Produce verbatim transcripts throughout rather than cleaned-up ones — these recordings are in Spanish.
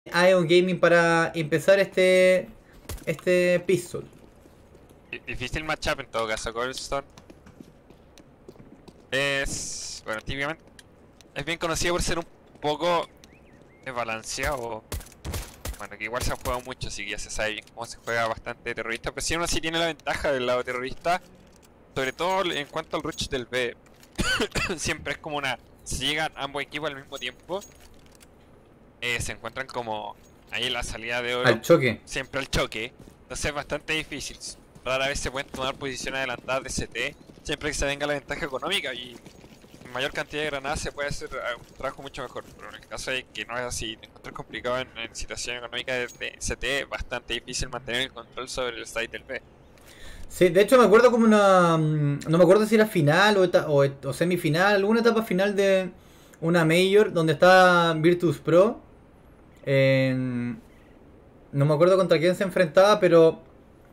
Ion Gaming para empezar este este pistol. Difícil matchup en todo caso. Coldstone es, bueno, típicamente es bien conocido por ser un poco desbalanceado. Bueno, que igual se ha jugado mucho, así que ya se sabe bien cómo se juega bastante terrorista. Pero si uno sí tiene la ventaja del lado terrorista, sobre todo en cuanto al rush del B. Siempre es como una, si llegan ambos equipos al mismo tiempo, eh, se encuentran como ahí en la salida de oro, Al choque. siempre al choque. Entonces es bastante difícil. Rara vez se pueden tomar posiciones adelantadas de C T, siempre que se venga la ventaja económica, y en mayor cantidad de granadas se puede hacer un trabajo mucho mejor. Pero en el caso de que no es así, encontrar complicado en, en situación económica de, de C T, es bastante difícil mantener el control sobre el site del B. Sí, de hecho me acuerdo como una... No me acuerdo si era final o, eta, o, o semifinal, alguna etapa final de una Major donde está Virtus Pro. En, no me acuerdo contra quién se enfrentaba, pero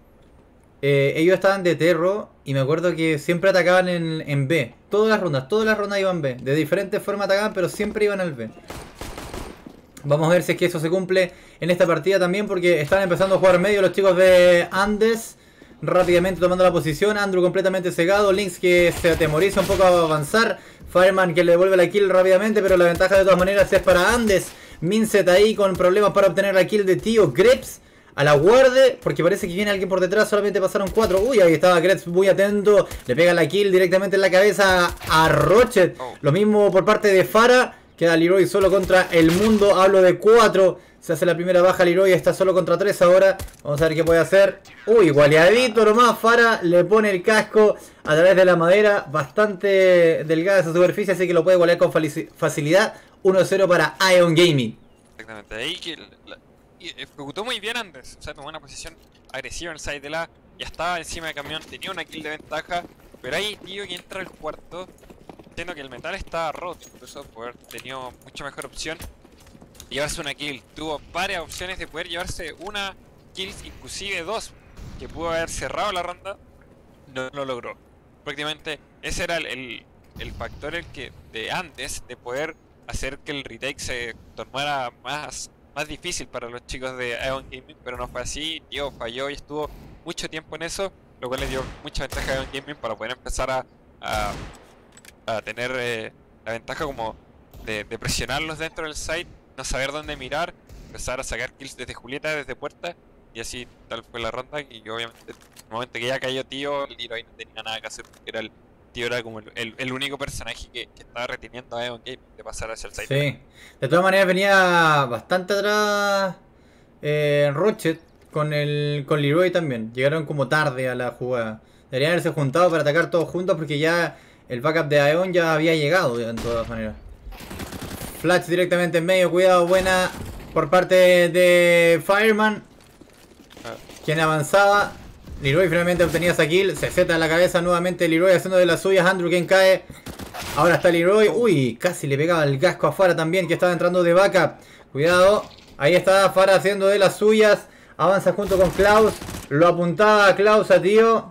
eh, ellos estaban de terro y me acuerdo que siempre atacaban en, en B. Todas las rondas, todas las rondas iban B. De diferentes formas atacaban, pero siempre iban al B. Vamos a ver si es que eso se cumple en esta partida también, porque están empezando a jugar medio los chicos de Andes. Rápidamente tomando la posición, Andrew completamente cegado, Lynx que se atemoriza un poco a avanzar, Fireman que le devuelve la kill rápidamente, pero la ventaja de todas maneras es para Andes. Mincet ahí con problemas para obtener la kill de Tío. Greps a la guarde, porque parece que viene alguien por detrás, solamente pasaron cuatro. Uy, ahí estaba Greps muy atento, le pega la kill directamente en la cabeza a Rochet. Lo mismo por parte de Farah. Queda Leroy solo contra el mundo, hablo de cuatro. Se hace la primera baja, Leroy está solo contra tres ahora. Vamos a ver qué puede hacer. Uy, gualeadito nomás, Farah le pone el casco a través de la madera. Bastante delgada esa superficie, así que lo puede gualear con facilidad. uno cero para Ion Gaming. Exactamente, ahí que la, y ejecutó muy bien Andes. O sea, tomó una posición agresiva en el side de la... Ya estaba encima del camión, tenía una kill de ventaja. Pero ahí, tío, que entra el cuarto, entiendo que el metal está roto, incluso poder tenido mucha mejor opción llevarse una kill. Tuvo varias opciones de poder llevarse una kill, inclusive dos, que pudo haber cerrado la ronda. No lo logró. Prácticamente ese era el, el, el factor el que de antes de poder hacer que el retake se tornara más, más difícil para los chicos de Ion Gaming, pero no fue así. Tío falló y estuvo mucho tiempo en eso, lo cual le dio mucha ventaja a Ion Gaming para poder empezar a, a a tener eh, la ventaja como de, de presionarlos dentro del site, no saber dónde mirar, empezar a sacar kills desde Julieta, desde puerta, y así tal fue la ronda. Y obviamente en el momento que ya cayó Tío, el Leroy no tenía nada que hacer, porque era el Tío era como el, el, el único personaje que, que estaba reteniendo a Ion Gaming de pasar hacia el site. Sí, de todas maneras venía bastante atrás eh, Rochet con el con Leroy también. Llegaron como tarde a la jugada. Deberían haberse juntado para atacar todos juntos, porque ya el backup de Ion ya había llegado de todas maneras. Flash directamente en medio, cuidado, buena por parte de Fireman, quien avanzaba. Leroy finalmente obtenía esa kill, se seta en la cabeza nuevamente Leroy haciendo de las suyas. Andrew quien cae. Ahora está Leroy, uy, casi le pegaba el casco a Farah también, que estaba entrando de backup. Cuidado, ahí está Farah haciendo de las suyas. Avanza junto con Klaus, lo apuntaba a Klaus a Tío.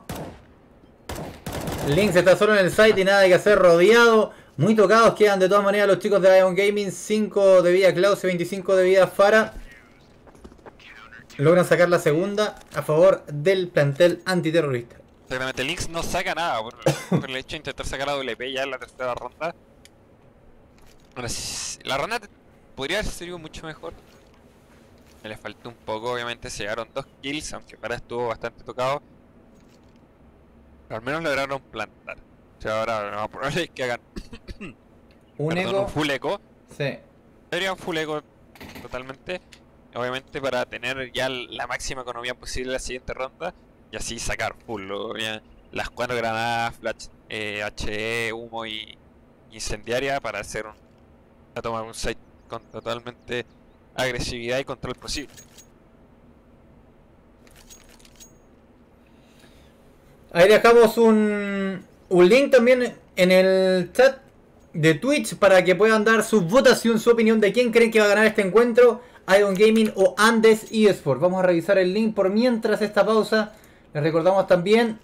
Lynx está solo en el site y nada que hacer, rodeado. Muy tocados quedan de todas maneras los chicos de Ion Gaming. cinco de vida Klaus y veinticinco de vida Farah. Logran sacar la segunda a favor del plantel antiterrorista. Exactamente, Lynx no saca nada por, por el hecho de intentar sacar a W P ya en la tercera ronda. Ahora, la ronda podría haber sido mucho mejor. Me le faltó un poco, obviamente se llegaron dos kills, aunque Farah estuvo bastante tocado. Pero al menos lograron plantar. O sea, ahora lo más probable es que hagan un perdón, eco. un full eco. Sí. Sería un full eco totalmente. Obviamente para tener ya la máxima economía posible en la siguiente ronda. Y así sacar full. ¿no? Ya, las cuatro granadas, flash, eh, H E, humo y incendiaria para hacer un, a tomar un site con totalmente agresividad y control posible. Ahí dejamos un, un link también en el chat de Twitch para que puedan dar su votación, su opinión de quién creen que va a ganar este encuentro, Ion Gaming o Andes eSport. Vamos a revisar el link por mientras esta pausa. Les recordamos también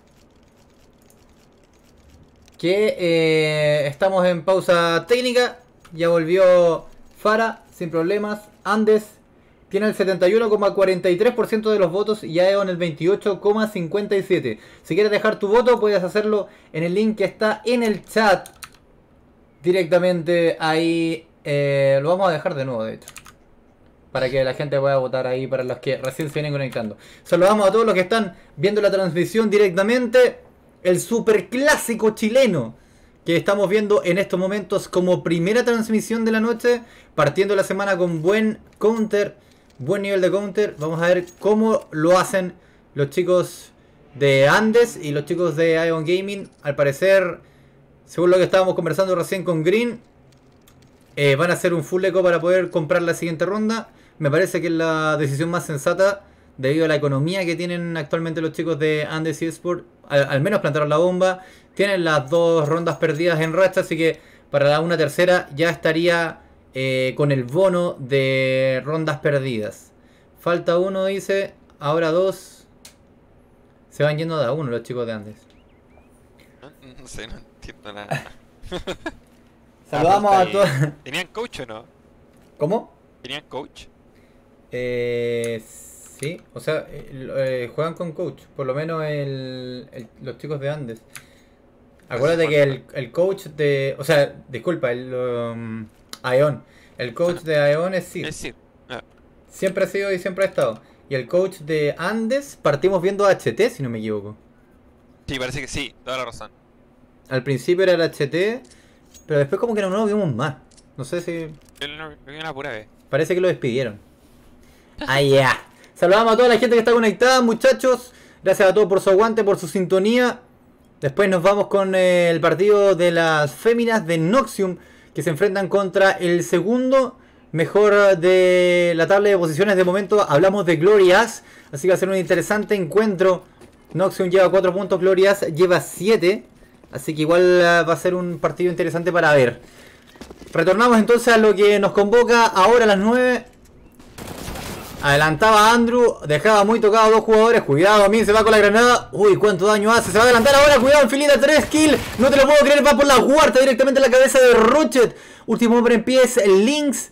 que eh, estamos en pausa técnica. Ya volvió Farah sin problemas. Andes tiene el setenta y uno coma cuarenta y tres por ciento de los votos y Aeon el veintiocho coma cincuenta y siete por ciento. Si quieres dejar tu voto, puedes hacerlo en el link que está en el chat. Directamente ahí. Eh, lo vamos a dejar de nuevo, de hecho. Para que la gente pueda votar ahí, para los que recién se vienen conectando. Saludamos a todos los que están viendo la transmisión directamente. El superclásico chileno que estamos viendo en estos momentos como primera transmisión de la noche. Partiendo la semana con buen counter. Buen nivel de counter. Vamos a ver cómo lo hacen los chicos de Andes y los chicos de Aeon Gaming. Al parecer, según lo que estábamos conversando recién con Green, eh, van a hacer un full eco para poder comprar la siguiente ronda. Me parece que es la decisión más sensata debido a la economía que tienen actualmente los chicos de Andes eSport. Al, al menos plantaron la bomba. Tienen las dos rondas perdidas en racha, así que para una tercera ya estaría eh, con el bono de rondas perdidas. Falta uno, dice. Ahora dos. Se van yendo de a uno los chicos de Andes. No, no sé, no entiendo nada. Saludamos Ah, a todos. ¿Tenían coach o no? ¿Cómo? ¿Tenían coach? Eh, sí, o sea, eh, eh, juegan con coach, por lo menos el, el- los chicos de Andes. Acuérdate que el, el coach de, o sea, disculpa, el um, Aeon, el coach de Aeon es Sid. Es decir, ah, Siempre ha sido y siempre ha estado. Y el coach de Andes partimos viendo H T, si no me equivoco. sí, parece que sí, toda la razón. Al principio era el H T, pero después como que no, no lo vimos más. No sé si... Yo lo lo vi una pura vez. Parece que lo despidieron. Ah, ya. Saludamos a toda la gente que está conectada, muchachos. Gracias a todos por su aguante, por su sintonía. Después nos vamos con eh, el partido de las féminas de Noxium, que se enfrentan contra el segundo mejor de la tabla de posiciones. De momento hablamos de Glorias, así que va a ser un interesante encuentro. Noxium lleva cuatro puntos, Glorias lleva siete. Así que igual uh, va a ser un partido interesante para ver. Retornamos entonces a lo que nos convoca ahora a las nueve. Adelantaba Andrew, dejaba muy tocado a dos jugadores. Cuidado, Min se va con la granada. Uy, cuánto daño hace, se va a adelantar ahora. Cuidado, Infinita, tres kills. No te lo puedo creer, va por la cuarta directamente en la cabeza de Rochet. Último hombre en pie es el Lynx.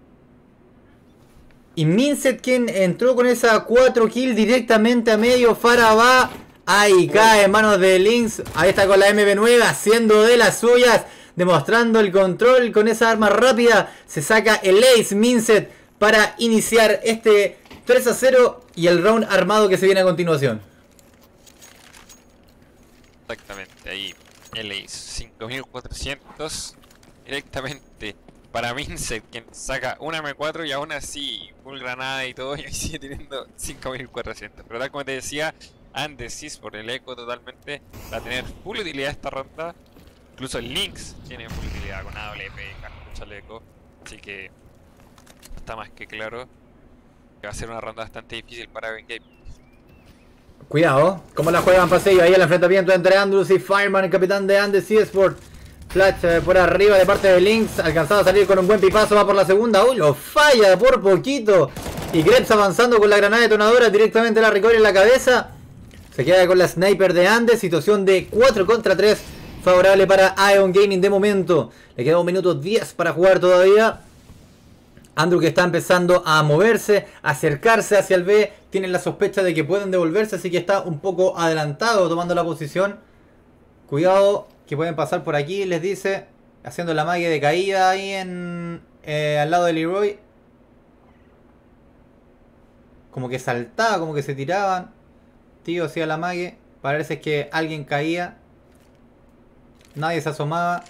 Y Minset quien entró con esa cuatro kills directamente a medio. Farah va. Ahí cae en manos de Lynx. Ahí está con la M B nueve haciendo de las suyas. Demostrando el control con esa arma rápida. Se saca el ace Minset para iniciar este tres a cero y el round armado que se viene a continuación. Exactamente, ahí el ace cinco mil cuatrocientos directamente para Vincent, quien saca una M cuatro y aún así full granada y todo, y ahí sigue teniendo cinco mil cuatrocientos. Pero tal como te decía, Andes por el eco totalmente va a tener full utilidad esta ronda. Incluso el Lynx tiene full utilidad con A W P, cartucho al eco, así que está más que claro que va a ser una ronda bastante difícil para Aeon Gaming. Cuidado, cómo la juegan pasillo. Ahí el enfrentamiento entre Andrews y Fireman, el capitán de Andes eSport. Flash eh, por arriba de parte de Lynx. Alcanzado a salir con un buen pipazo. Va por la segunda. Uy, lo falla por poquito. Y Krebs avanzando con la granada detonadora directamente a la recoil en la cabeza. Se queda con la sniper de Andes. Situación de cuatro contra tres. Favorable para Aeon Gaming de momento. Le queda un minuto diez para jugar todavía. Andrew que está empezando a moverse, a acercarse hacia el B. Tienen la sospecha de que pueden devolverse, así que está un poco adelantado tomando la posición. Cuidado, que pueden pasar por aquí, les dice. Haciendo la magia de caída ahí en eh, al lado de Leroy. Como que saltaba, como que se tiraban. Tío hacía la magia. Parece que alguien caía. Nadie se asomaba.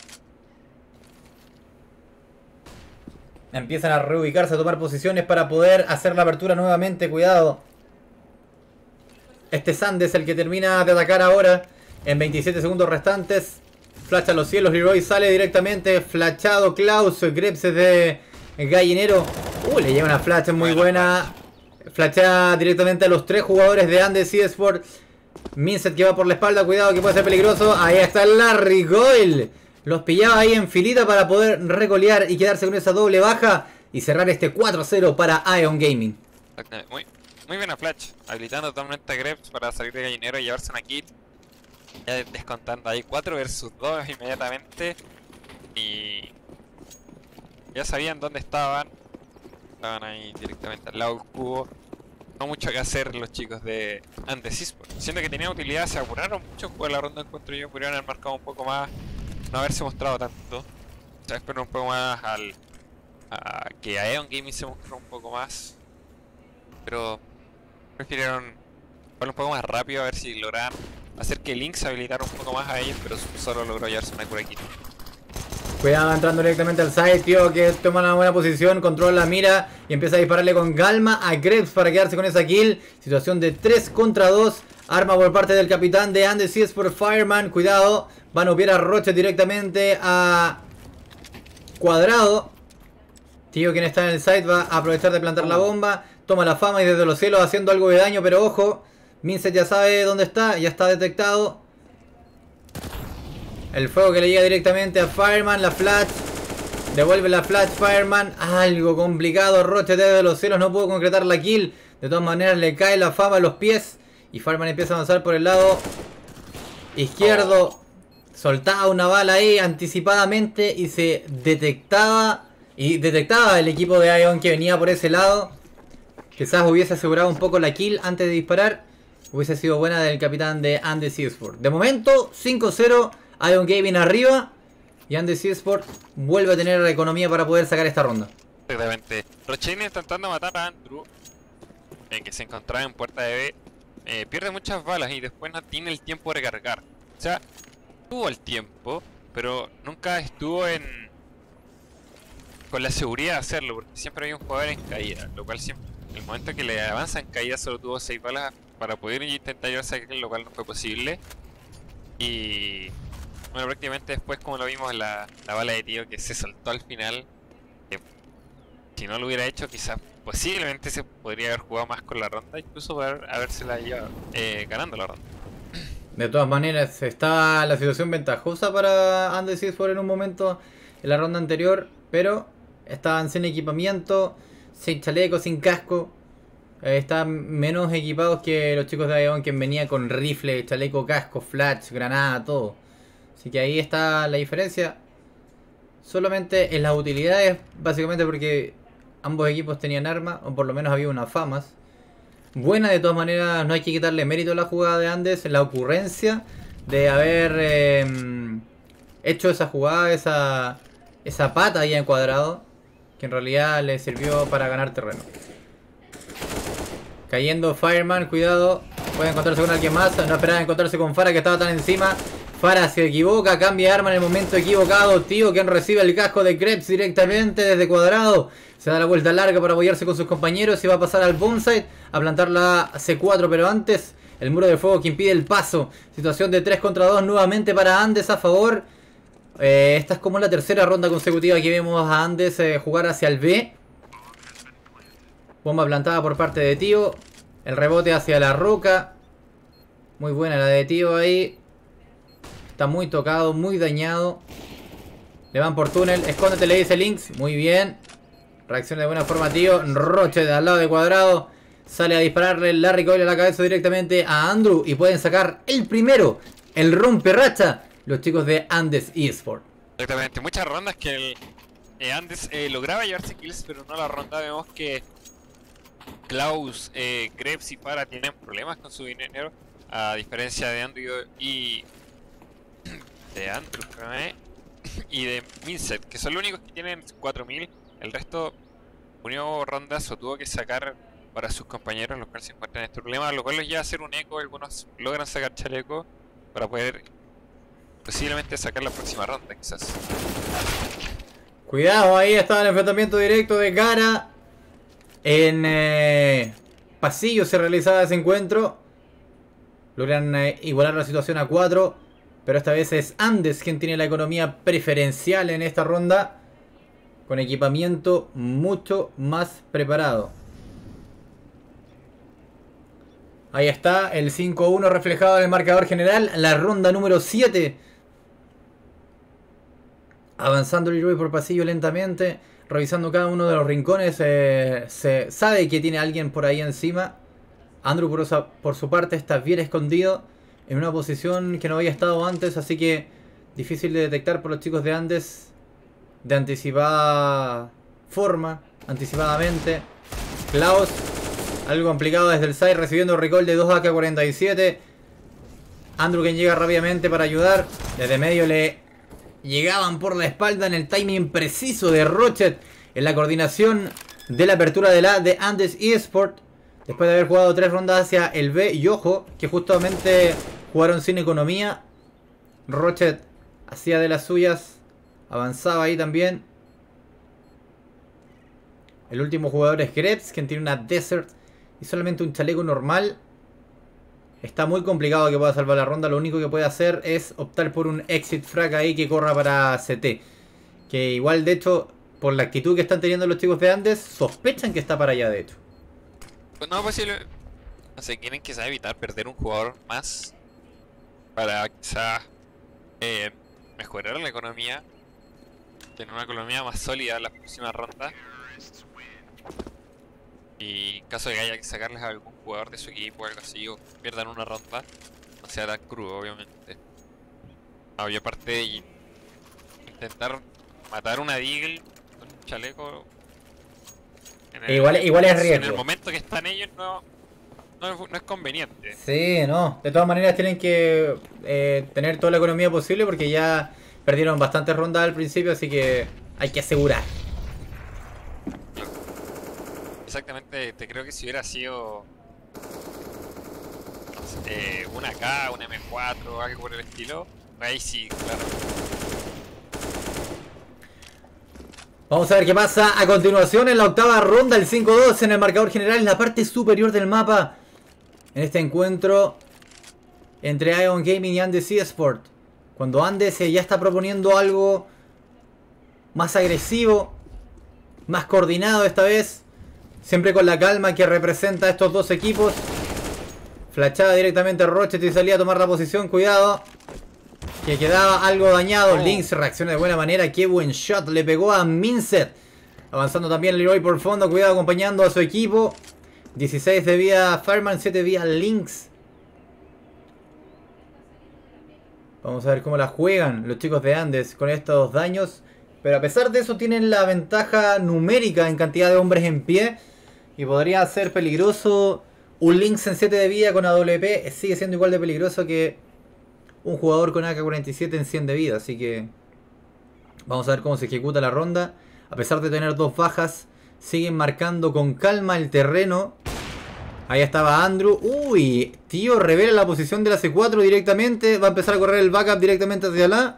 Empiezan a reubicarse, a tomar posiciones para poder hacer la apertura nuevamente. Cuidado. Este Sand es el que termina de atacar ahora. En veintisiete segundos restantes. Flash a los cielos. Leroy sale directamente. Flashado Klaus. Krebs de gallinero. Uh, le lleva una flash muy buena. Flashea directamente a los tres jugadores de Andes eSport. Minset que va por la espalda. Cuidado que puede ser peligroso. Ahí está Larry Goyle. Los pillaba ahí en filita para poder recolear y quedarse con esa doble baja y cerrar este cuatro a cero para Aeon Gaming. Muy, muy buena Flash, habilitando totalmente a Krebs para salir de gallinero y llevarse una kill. Ya descontando ahí cuatro versus dos inmediatamente. Y ya sabían dónde estaban. estaban ahí directamente al lado del cubo. No mucho que hacer los chicos de Andes Esports. Siendo que tenían utilidad, se apuraron mucho en jugar la ronda, encuentro yo. Podrían haber marcado un poco más, no haberse mostrado tanto. O sea, esperar un poco más al a que a Aeon Gaming se mostró un poco más. Pero prefirieron jugar un poco más rápido a ver si lograban hacer que Link se habilitara un poco más a ellos, pero solo logró llevarse una cura aquí. Cuidado entrando directamente al side, tío, que toma una buena posición, controla la mira y empieza a dispararle con calma a Krebs para quedarse con esa kill. Situación de tres contra dos. Arma por parte del capitán de Andes Esports Fireman. Cuidado, van a ubiar a Roche directamente a Cuadrado. Tío, quien está en el side va a aprovechar de plantar la bomba. Toma la fama y desde los cielos haciendo algo de daño, pero ojo, Minsec ya sabe dónde está, ya está detectado. El fuego que le llega directamente a Fireman, la flash. Devuelve la flash Fireman. Algo complicado, Roche desde los cielos no pudo concretar la kill. De todas maneras le cae la fama a los pies. Y Fireman empieza a avanzar por el lado izquierdo. Soltaba una bala ahí anticipadamente y se detectaba. Y detectaba el equipo de Aeon que venía por ese lado. Quizás hubiese asegurado un poco la kill antes de disparar. Hubiese sido buena del capitán de Andes Esports. De momento, cinco cero. Aeon Gaming arriba. Y Andes Esports vuelve a tener la economía para poder sacar esta ronda. Exactamente. Rochain intentando matar a Andrew, eh, que se encontraba en puerta de B. Eh, pierde muchas balas y después no tiene el tiempo de recargar. O sea, tuvo el tiempo, pero nunca estuvo en con la seguridad de hacerlo, porque siempre había un jugador en caída, lo cual siempre, el momento que le avanza en caída solo tuvo seis balas para poder intentar llevarse a aquel, lo cual no fue posible. Y bueno, prácticamente después, como lo vimos, la, la bala de tío que se soltó al final, que si no lo hubiera hecho, quizás posiblemente se podría haber jugado más con la ronda, incluso poder habérsela llevado eh, ganando la ronda. De todas maneras, está la situación ventajosa para Andes Esports en un momento en la ronda anterior, pero estaban sin equipamiento, sin chaleco, sin casco. Eh, están menos equipados que los chicos de Aeon, que venía con rifle, chaleco, casco, flash, granada, todo. Así que ahí está la diferencia. Solamente en las utilidades, básicamente porque ambos equipos tenían armas, o por lo menos había unas famas. Buena, de todas maneras, no hay que quitarle mérito a la jugada de Andes, la ocurrencia de haber eh, hecho esa jugada, esa, esa pata ahí en Cuadrado, que en realidad le sirvió para ganar terreno. Cayendo Fireman, cuidado, puede encontrarse con alguien más, no esperaba encontrarse con Fara que estaba tan encima. Fara se equivoca, cambia de arma en el momento equivocado. Tío, quien recibe el casco de Krebs directamente desde Cuadrado. Se da la vuelta larga para apoyarse con sus compañeros y va a pasar al bombsite a plantar la C cuatro, pero antes el muro de fuego que impide el paso. Situación de tres contra dos nuevamente para Andes a favor. Eh, esta es como la tercera ronda consecutiva que vemos a Andes eh, jugar hacia el B. Bomba plantada por parte de Tío. El rebote hacia la roca. Muy buena la de Tío ahí. Está muy tocado, muy dañado. Le van por túnel. Escóndete, le dice Lynx. Muy bien. Reacciona de buena forma, Tío. Roche de al lado de Cuadrado. Sale a dispararle la recoil a la cabeza directamente a Andrew. Y pueden sacar el primero. El romperracha. Los chicos de Andes Esports. Exactamente. Muchas rondas que el eh, Andes eh, lograba llevarse kills, pero no la ronda. Vemos que Klaus, eh, Krebs y Fara tienen problemas con su dinero. A diferencia de Andrew y... de Andrew, ¿eh? y de Minsec, que son los únicos que tienen cuatro mil. El resto unió rondas o tuvo que sacar para sus compañeros, los cuales se encuentran en este problema, lo cual los lleva a hacer un eco. Algunos logran sacar chaleco para poder posiblemente sacar la próxima ronda, quizás. Cuidado, ahí estaba el enfrentamiento directo de cara. En eh, pasillo se realizaba ese encuentro. Logran eh, igualar la situación a cuatro. Pero esta vez es Andes quien tiene la economía preferencial en esta ronda. Con equipamiento mucho más preparado. Ahí está el cinco uno reflejado en el marcador general. La ronda número siete. Avanzando Leroy por pasillo lentamente. Revisando cada uno de los rincones. Eh, se sabe que tiene alguien por ahí encima. Andrew por, esa, por su parte está bien escondido. En una posición que no había estado antes. Así que difícil de detectar por los chicos de Andes. De anticipada forma. anticipadamente. Klaus, algo complicado desde el side, recibiendo recall de dos A K cuarenta y siete. Andrew, quien llega rápidamente para ayudar. Desde medio le llegaban por la espalda en el timing preciso de Rochet. En la coordinación de la apertura de la de Andes eSport. Después de haber jugado tres rondas hacia el B. Y ojo, que justamente jugaron sin economía. Rochet hacía de las suyas. Avanzaba ahí también. El último jugador es Krebs, quien tiene una Desert y solamente un chaleco normal. Está muy complicado que pueda salvar la ronda. Lo único que puede hacer es optar por un exit frag ahí que corra para C T. Que igual, de hecho, por la actitud que están teniendo los chicos de Andes, sospechan que está para allá, de hecho. Pues no, pues si lo... no sé, quieren quizás evitar perder un jugador más para quizás eh, mejorar la economía, tener una economía más sólida en las próximas rondas. Y en caso de que haya que sacarles a algún jugador de su equipo o algo así, o pierdan una ronda, no sea tan crudo, obviamente. Ah, y aparte de intentar matar una Deagle con un chaleco. En el, igual, igual es riesgo. En el momento que están ellos no, no, no es conveniente. Sí, no. De todas maneras tienen que eh, tener toda la economía posible porque ya perdieron bastantes rondas al principio, así que hay que asegurar. Exactamente, te creo que si hubiera sido no sé, eh, una K, una M cuatro, algo por el estilo, ahí sí, claro. Vamos a ver qué pasa a continuación en la octava ronda, el cinco dos en el marcador general, en la parte superior del mapa. En este encuentro entre Ion Gaming y Andes eSport. Cuando Andes ya está proponiendo algo más agresivo, más coordinado esta vez. Siempre con la calma que representa a estos dos equipos. Flashaba directamente Rochet y salía a tomar la posición. Cuidado, que quedaba algo dañado. Oh. Lynx reacciona de buena manera. Qué buen shot le pegó a Minset. Avanzando también Leroy por fondo. Cuidado, acompañando a su equipo. dieciséis de vida Fireman, siete de vida Lynx. Vamos a ver cómo la juegan los chicos de Andes con estos daños. Pero a pesar de eso tienen la ventaja numérica en cantidad de hombres en pie. Y podría ser peligroso un Lynx en siete de vida con A W P. Sigue siendo igual de peligroso que un jugador con A K cuarenta y siete en cien de vida. Así que vamos a ver cómo se ejecuta la ronda. A pesar de tener dos bajas, siguen marcando con calma el terreno. Ahí estaba Andrew. Uy, tío, revela la posición de la C cuatro directamente. Va a empezar a correr el backup directamente hacia la...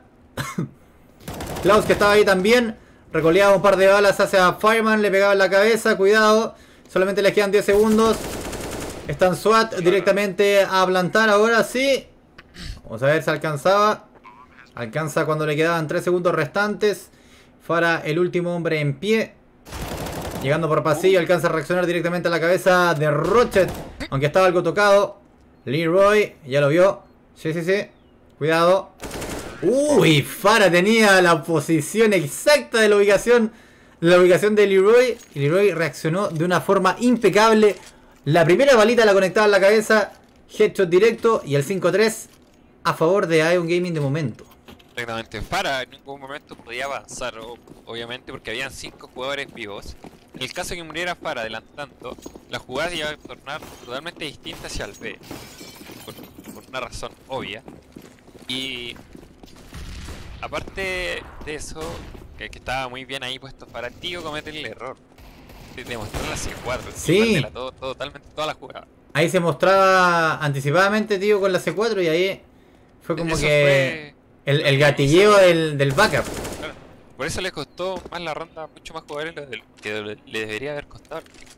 Klaus, que estaba ahí también. Recoleaba un par de balas hacia Fireman. Le pegaba en la cabeza. Cuidado. Solamente les quedan diez segundos. Están SWAT directamente a plantar ahora sí. Vamos a ver si alcanzaba. Alcanza cuando le quedaban tres segundos restantes. Para el último hombre en pie. Llegando por pasillo. Alcanza a reaccionar directamente a la cabeza de Rochet. Aunque estaba algo tocado. Leroy. Ya lo vio. Sí, sí, sí. Cuidado. Uy, Farah tenía la posición exacta de la ubicación La ubicación de Leroy. Y Leroy reaccionó de una forma impecable. La primera balita la conectaba en la cabeza. Headshot directo. Y el cinco tres a favor de Ion Gaming de momento. Exactamente. Farah en ningún momento podía avanzar, obviamente, porque habían cinco jugadores vivos. En el caso de que muriera Farah adelantando, la jugada iba a tornar totalmente distinta hacia el B. Por, por una razón obvia. Y aparte de eso, que, que estaba muy bien ahí puesto para Tío, comete el error de demostrar la C cuatro. Sí. La todo, todo, totalmente toda la jugada. Ahí se mostraba anticipadamente Tío con la C cuatro y ahí fue como eso que fue... el, el gatilleo del, del backup. Claro. Por eso le costó más la ronda, mucho más jugadores lo que le debería haber costado.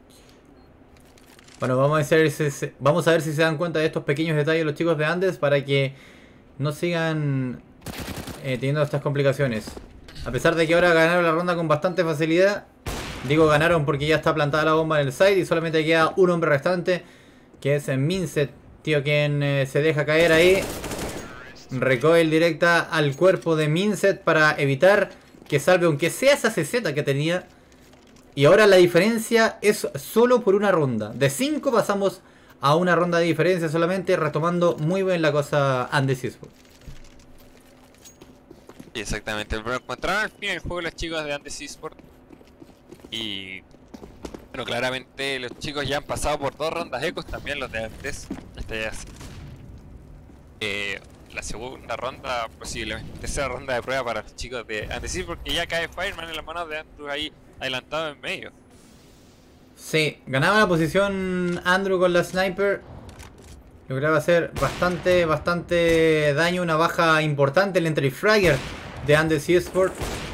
Bueno, vamos a ver si se, vamos a ver si se dan cuenta de estos pequeños detalles los chicos de Andes para que no sigan eh, teniendo estas complicaciones. A pesar de que ahora ganaron la ronda con bastante facilidad. Digo ganaron porque ya está plantada la bomba en el side y solamente queda un hombre restante, que es Minset, tío, quien eh, se deja caer ahí. Recoil directa al cuerpo de Minset para evitar que salve, aunque sea esa C Z que tenía. Y ahora la diferencia es solo por una ronda. De cinco pasamos a una ronda de diferencia solamente, retomando muy bien la cosa Andes eSport. Exactamente, pero encontraron al fin el juego los chicos de Andes eSport. Y bueno, claramente los chicos ya han pasado por dos rondas ecos, también los de antes. Esta ya es eh, la segunda ronda, posiblemente tercera ronda de prueba para los chicos de Andes, porque ya cae Fireman en las manos de Andrew ahí adelantado en medio. Sí, ganaba la posición Andrew con la sniper. Lograba hacer bastante, bastante daño, una baja importante el entry fragger de Andes eSport.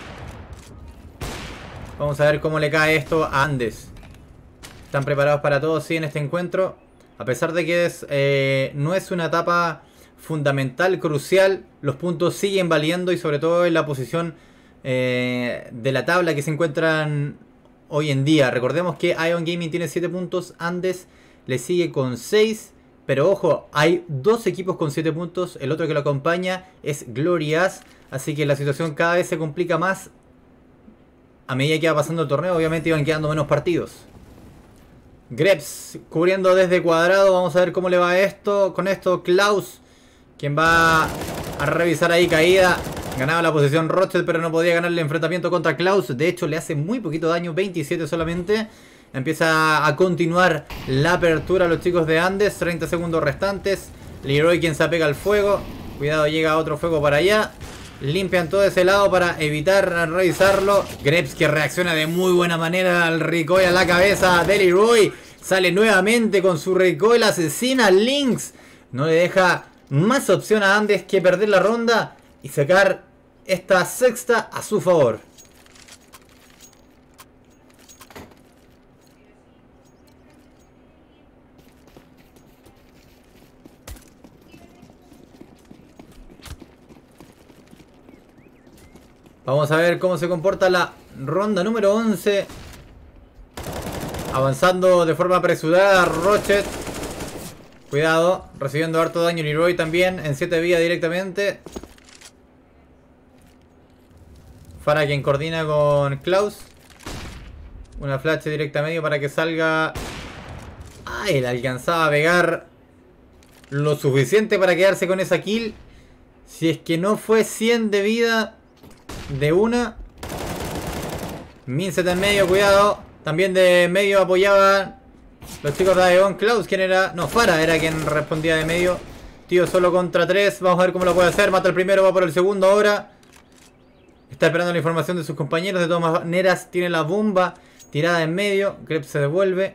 Vamos a ver cómo le cae esto a Andes. Están preparados para todo, sí, en este encuentro. A pesar de que es, eh, no es una etapa fundamental, crucial, los puntos siguen valiendo y sobre todo en la posición eh, de la tabla que se encuentran hoy en día. Recordemos que Ion Gaming tiene siete puntos, Andes le sigue con seis. Pero ojo, hay dos equipos con siete puntos, el otro que lo acompaña es Glorious. Así que la situación cada vez se complica más. A medida que va pasando el torneo, obviamente iban quedando menos partidos. Grebs cubriendo desde cuadrado. Vamos a ver cómo le va esto. Con esto Klaus, quien va a revisar ahí caída. Ganaba la posición Rothschild, pero no podía ganar el enfrentamiento contra Klaus. De hecho, le hace muy poquito daño, veintisiete solamente. Empieza a continuar la apertura a los chicos de Andes. treinta segundos restantes. Leroy quien se apega al fuego. Cuidado, llega otro fuego para allá. Limpian todo ese lado para evitar revisarlo. Grebs que reacciona de muy buena manera al recoil a la cabeza de Leroy. Sale nuevamente con su recoil. Asesina a Lynx. No le deja más opción a Andes que perder la ronda y sacar esta sexta a su favor. Vamos a ver cómo se comporta la ronda número once. Avanzando de forma apresurada Rochet. Cuidado, recibiendo harto daño Leroy también. En siete vías directamente. Farah quien coordina con Klaus. Una flash directa a medio para que salga. Ah, él alcanzaba a pegar lo suficiente para quedarse con esa kill. Si es que no fue cien de vida. De una. Minset en medio, cuidado. También de medio apoyaban los chicos de Aeon. Klaus, ¿quién era? No, Farah era quien respondía de medio. Tío solo contra tres. Vamos a ver cómo lo puede hacer. Mata el primero, va por el segundo ahora. Está esperando la información de sus compañeros. De todas maneras, tiene la bomba tirada en medio. Grebs se devuelve.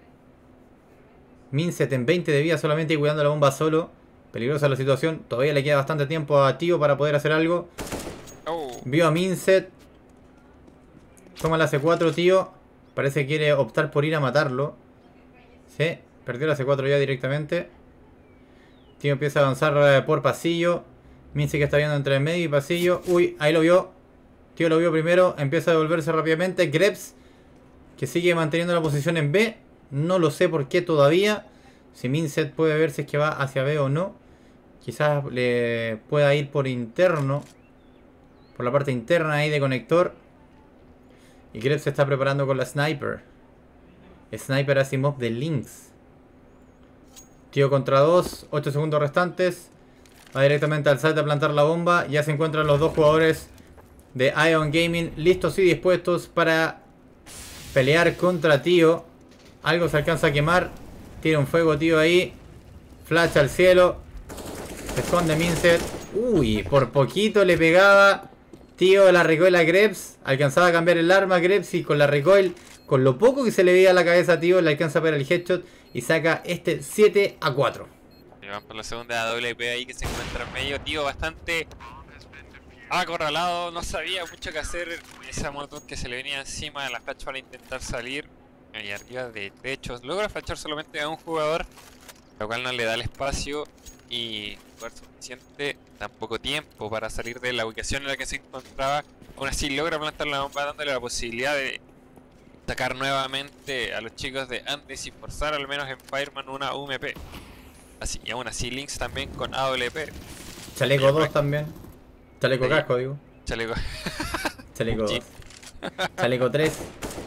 Minset en veinte de vida solamente y cuidando la bomba solo. Peligrosa la situación. Todavía le queda bastante tiempo a Tío para poder hacer algo. Oh. Vio a Minset. Toma la C cuatro, Tío. Parece que quiere optar por ir a matarlo. Sí, perdió la C cuatro ya directamente. Tío empieza a avanzar por pasillo. Minset que está viendo entre el medio y pasillo. Uy, ahí lo vio. Tío lo vio primero. Empieza a devolverse rápidamente. Grebs, que sigue manteniendo la posición en B. No lo sé por qué todavía. Si Minset puede ver si es que va hacia B o no. Quizás le pueda ir por interno. Por la parte interna ahí de conector. Y Grebs se está preparando con la sniper. Sniper Asimov de Lynx. Tío contra dos. ocho segundos restantes. Va directamente al site a plantar la bomba. Ya se encuentran los dos jugadores de Ion Gaming listos y dispuestos para pelear contra Tío. Algo se alcanza a quemar. Tira un fuego Tío ahí. Flash al cielo. Se esconde Minset. Uy, por poquito le pegaba Tío la recoil a Grebs. Alcanzaba a cambiar el arma a Grebs y con la recoil, con lo poco que se le veía a la cabeza a Tío, le alcanza a pegar el headshot y saca este siete a cuatro. Y van por la segunda W P ahí que se encuentra en medio. Tío bastante acorralado, no sabía mucho qué hacer. Esa moto que se le venía encima de la flash para intentar salir. Y arriba de techos. Logra flashar solamente a un jugador, lo cual no le da el espacio y lugar suficiente, tampoco tiempo para salir de la ubicación en la que se encontraba. Aún así logra plantar la bomba, dándole la posibilidad de sacar nuevamente a los chicos de Andes y forzar al menos en Fireman una U M P. Así, y aún así Lynx también con A W P. Chaleco dos también. Chaleco casco, digo. Chaleco. Chaleco dos. Chaleco tres.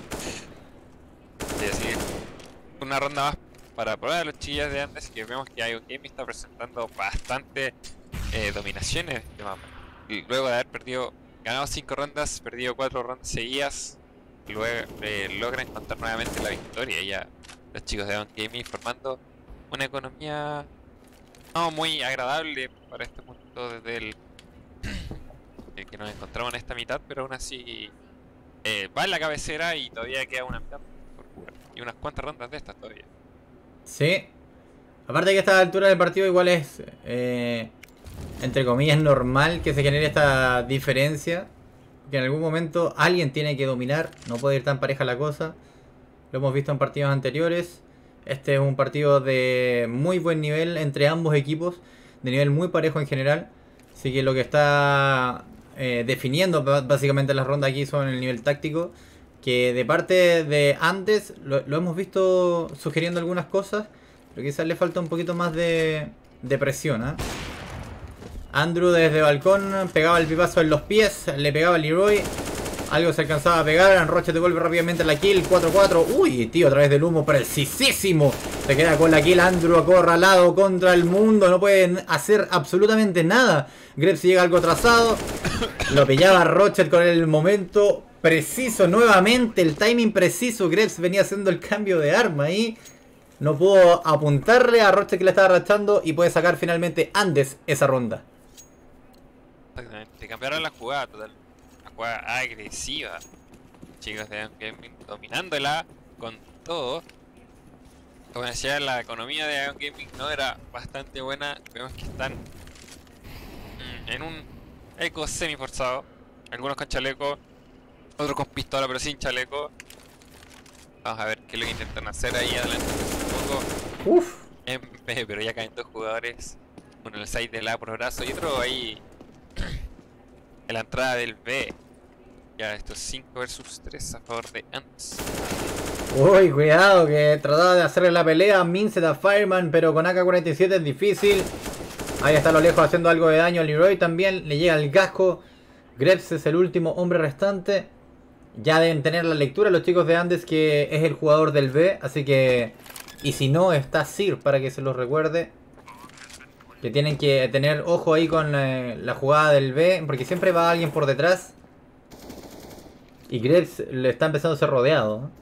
Y así, una ronda más para probar a los chillas de Andes, que vemos que Ion Gaming está presentando bastante eh, dominaciones de mapa. Y luego de haber perdido, ganado cinco rondas, perdido cuatro rondas seguidas, luego eh, logra encontrar nuevamente la victoria. Ya los chicos de Aeon Gaming formando una economía no muy agradable para este punto desde el el que nos encontramos en esta mitad, pero aún así eh, va en la cabecera y todavía queda una mitad por jugar. Y unas cuantas rondas de estas todavía. Sí. Aparte que a esta altura del partido igual es, eh, entre comillas, normal que se genere esta diferencia. Que en algún momento alguien tiene que dominar, no puede ir tan pareja la cosa. Lo hemos visto en partidos anteriores. Este es un partido de muy buen nivel entre ambos equipos, de nivel muy parejo en general. Así que lo que está eh, definiendo básicamente las rondas aquí son el nivel táctico. Que de parte de antes lo, lo hemos visto sugiriendo algunas cosas, pero quizás le falta un poquito más de, de presión, ¿eh? Andrew desde balcón pegaba el pipazo en los pies, le pegaba a Leroy. Algo se alcanzaba a pegar, Roche devuelve rápidamente la kill, cuatro cuatro. Uy, tío, a través del humo, precisísimo. Se queda con la kill, Andrew acorralado contra el mundo, no pueden hacer absolutamente nada. Grebs llega algo atrasado, lo pillaba Roche con el momento preciso, nuevamente el timing preciso. Grebs venía haciendo el cambio de arma ahí. No pudo apuntarle a Roche que le estaba arrastrando y puede sacar finalmente Andes esa ronda. Exactamente, cambiaron la jugada total. Una jugada agresiva. Chicos de Aeon Gaming dominándola con todo. Como decía, la economía de Aeon Gaming no era bastante buena. Vemos que están mm, en un eco semi forzado. Algunos con chaleco, otros con pistola pero sin chaleco. Vamos a ver qué es lo que intentan hacer ahí adelante un poco. Uf. En B, pero ya caen dos jugadores. Uno en el side del A por brazo y otro ahí en la entrada del B. Ya estos cinco versus tres a favor de Ants. Uy, cuidado que trataba de hacerle la pelea a Minced a Fireman, pero con A K cuarenta y siete es difícil. Ahí está a lo lejos haciendo algo de daño. Leroy también le llega el casco. Grebs es el último hombre restante. Ya deben tener la lectura los chicos de Andes que es el jugador del B, así que... Y si no, está Sir para que se los recuerde. Que tienen que tener ojo ahí con eh, la jugada del B, porque siempre va alguien por detrás. Y Grebs le está empezando a ser rodeado, ¿eh?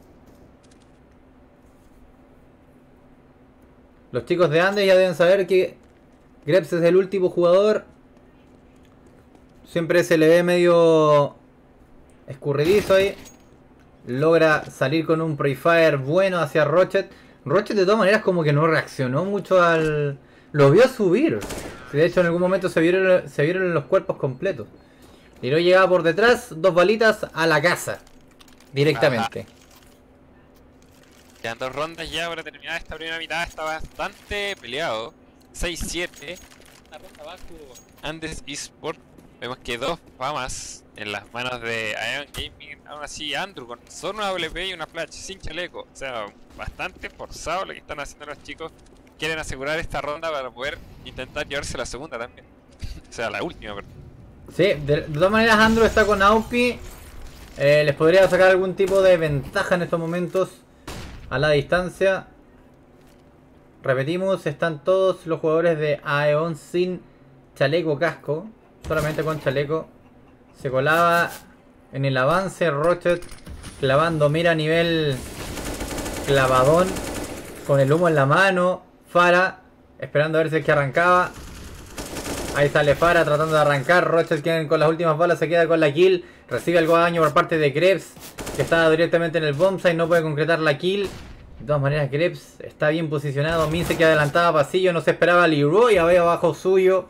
Los chicos de Andes ya deben saber que Grebs es el último jugador. Siempre se le ve medio escurridizo ahí. Logra salir con un pre-fire bueno hacia Rochet. Rochet de todas maneras como que no reaccionó mucho al... Lo vio subir. De hecho en algún momento se vieron, se vieron los cuerpos completos. Y no llegaba por detrás, dos balitas a la casa. Directamente. Ajá. Quedan dos rondas ya para terminar esta primera mitad. Está bastante peleado. seis siete. Una ronda abajo. Andes Esport. Vemos que dos famas en las manos de Aeon Gaming. Aún así Andrew con solo una W P y una flash sin chaleco. O sea, bastante forzado lo que están haciendo los chicos. Quieren asegurar esta ronda para poder intentar llevarse la segunda también. O sea, la última, perdón. Sí, de, de todas maneras Andrew está con A W P. Eh, les podría sacar algún tipo de ventaja en estos momentos a la distancia. Repetimos, están todos los jugadores de Aeon sin chaleco casco. Solamente con chaleco. Se colaba en el avance Rochet clavando mira a nivel clavadón. Con el humo en la mano. Fara esperando a ver si es que arrancaba. Ahí sale Fara tratando de arrancar. Rochet quien con las últimas balas se queda con la kill. Recibe algo de daño por parte de Grebs, que está directamente en el bombsite. No puede concretar la kill. De todas maneras Grebs está bien posicionado. Mince que adelantaba pasillo. No se esperaba Leroy ahí abajo suyo.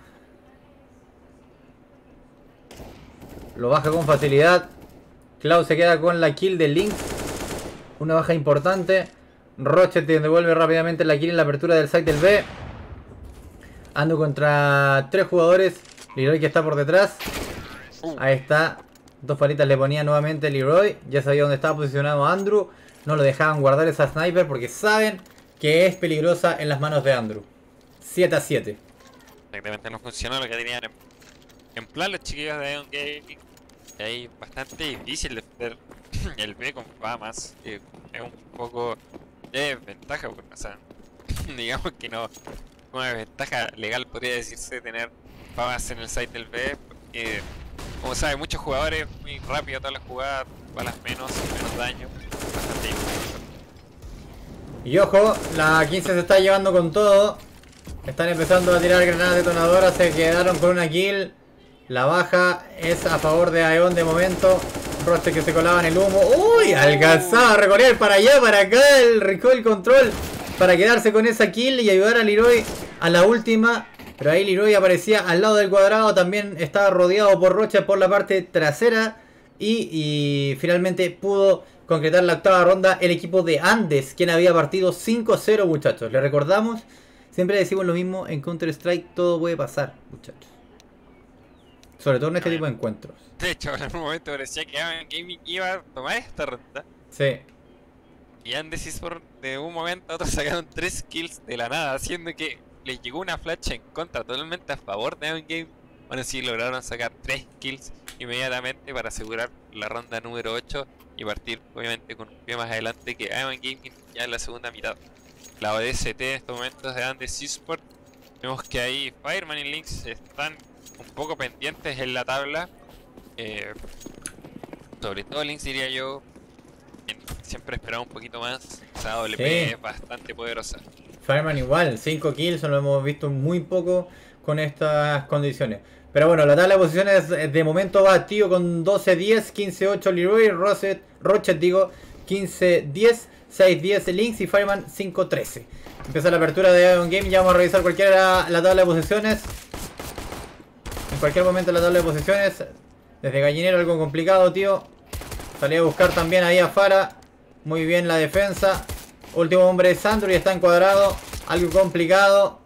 Lo baja con facilidad. Cloud se queda con la kill de Lynx. Una baja importante. Rochet devuelve rápidamente la kill en la apertura del site del B. Ando contra tres jugadores. Leroy que está por detrás. Ahí está. Dos palitas le ponía nuevamente Leroy. Ya sabía dónde estaba posicionado Andrew. No lo dejaban guardar esa sniper porque saben que es peligrosa en las manos de Andrew. siete a siete. Exactamente, no funcionó lo que tenían en, en plan los chiquillos de Aeon Gaming. Y ahí bastante difícil de defender el B con famas. Eh, es un poco de desventaja, porque, o sea, digamos que no. Una desventaja legal podría decirse tener famas en el site del B. Porque, como sabe, muchos jugadores muy rápido todas las jugadas. balas menos, menos daño. Bastante difícil. Y ojo, la quince se está llevando con todo. Están empezando a tirar granadas detonadoras. Se quedaron con una kill. La baja es a favor de Aeon de momento. Roche que se colaba en el humo. ¡Uy! Alcanzaba a recorrer para allá, para acá. El recoil control para quedarse con esa kill y ayudar a Leroy a la última. Pero ahí Leroy aparecía al lado del cuadrado. También estaba rodeado por Roche por la parte trasera. Y, y finalmente pudo concretar la octava ronda el equipo de Andes, quien había partido cinco a cero, muchachos. Les recordamos, siempre decimos lo mismo, en Counter Strike todo puede pasar, muchachos. Sobre todo en este tipo de encuentros. De hecho, en un momento parecía que Aeon Gaming iba a tomar esta ronda. Sí. Y Andes eSport de un momento a otro sacaron tres kills de la nada, haciendo que les llegó una flash en contra totalmente a favor de Aeon Gaming. Bueno, sí, lograron sacar tres kills inmediatamente para asegurar la ronda número ocho y partir obviamente con un pie más adelante que Aeon Gaming ya en la segunda mitad. La O D S T en estos momentos de Andes eSport, vemos que ahí Fireman y Lynx están un poco pendientes en la tabla. Eh, sobre todo Lynx, diría yo, siempre esperaba un poquito más. Esa doble P Sí. es bastante poderosa. Fireman igual, cinco kills, lo hemos visto muy poco con estas condiciones. Pero bueno, la tabla de posiciones de momento va tío con doce diez, quince ocho Leroy, Rochet, Rochet digo, quince diez, seis diez Lynx y Fireman cinco trece. Empieza la apertura de Aeon Game, ya vamos a revisar cualquiera la tabla de posiciones. En cualquier momento la tabla de posiciones. Desde gallinero algo complicado, tío. Salí a buscar también ahí a Fara. Muy bien la defensa. Último hombre es Sandro y está encuadrado. Algo complicado.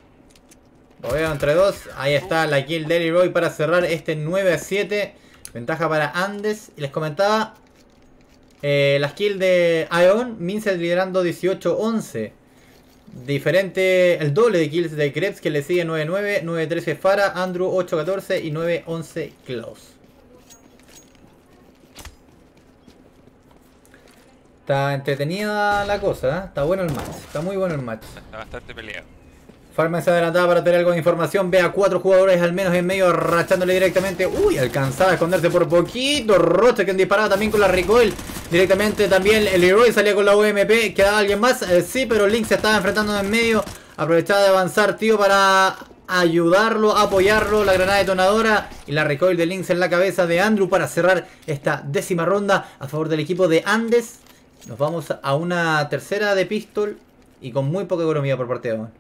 Lo veo entre dos. Ahí está la kill de Leroy para cerrar este nueve a siete. Ventaja para Andes. Y les comentaba eh, las kills de Aeon. Minced liderando dieciocho once. Diferente, el doble de kills de Krebs, que le sigue nueve nueve, nueve trece Fara, Andrew ocho catorce y nueve once Klaus. Está entretenida la cosa, ¿eh? Está bueno el match, está muy bueno el match. Está bastante peleado. Farman se adelantaba para tener algo de información. Ve a cuatro jugadores al menos en medio, rachándole directamente. Uy, alcanzaba a esconderse por poquito. Roche que disparaba también con la recoil. Directamente también el Leroy salía con la U M P. ¿Quedaba alguien más? Eh, sí, pero Lynx se estaba enfrentando en medio. Aprovechaba de avanzar, tío, para ayudarlo, apoyarlo. La granada detonadora y la recoil de Lynx en la cabeza de Andrew para cerrar esta décima ronda a favor del equipo de Andes. Nos vamos a una tercera de pistol y con muy poca economía por parte de Aeon.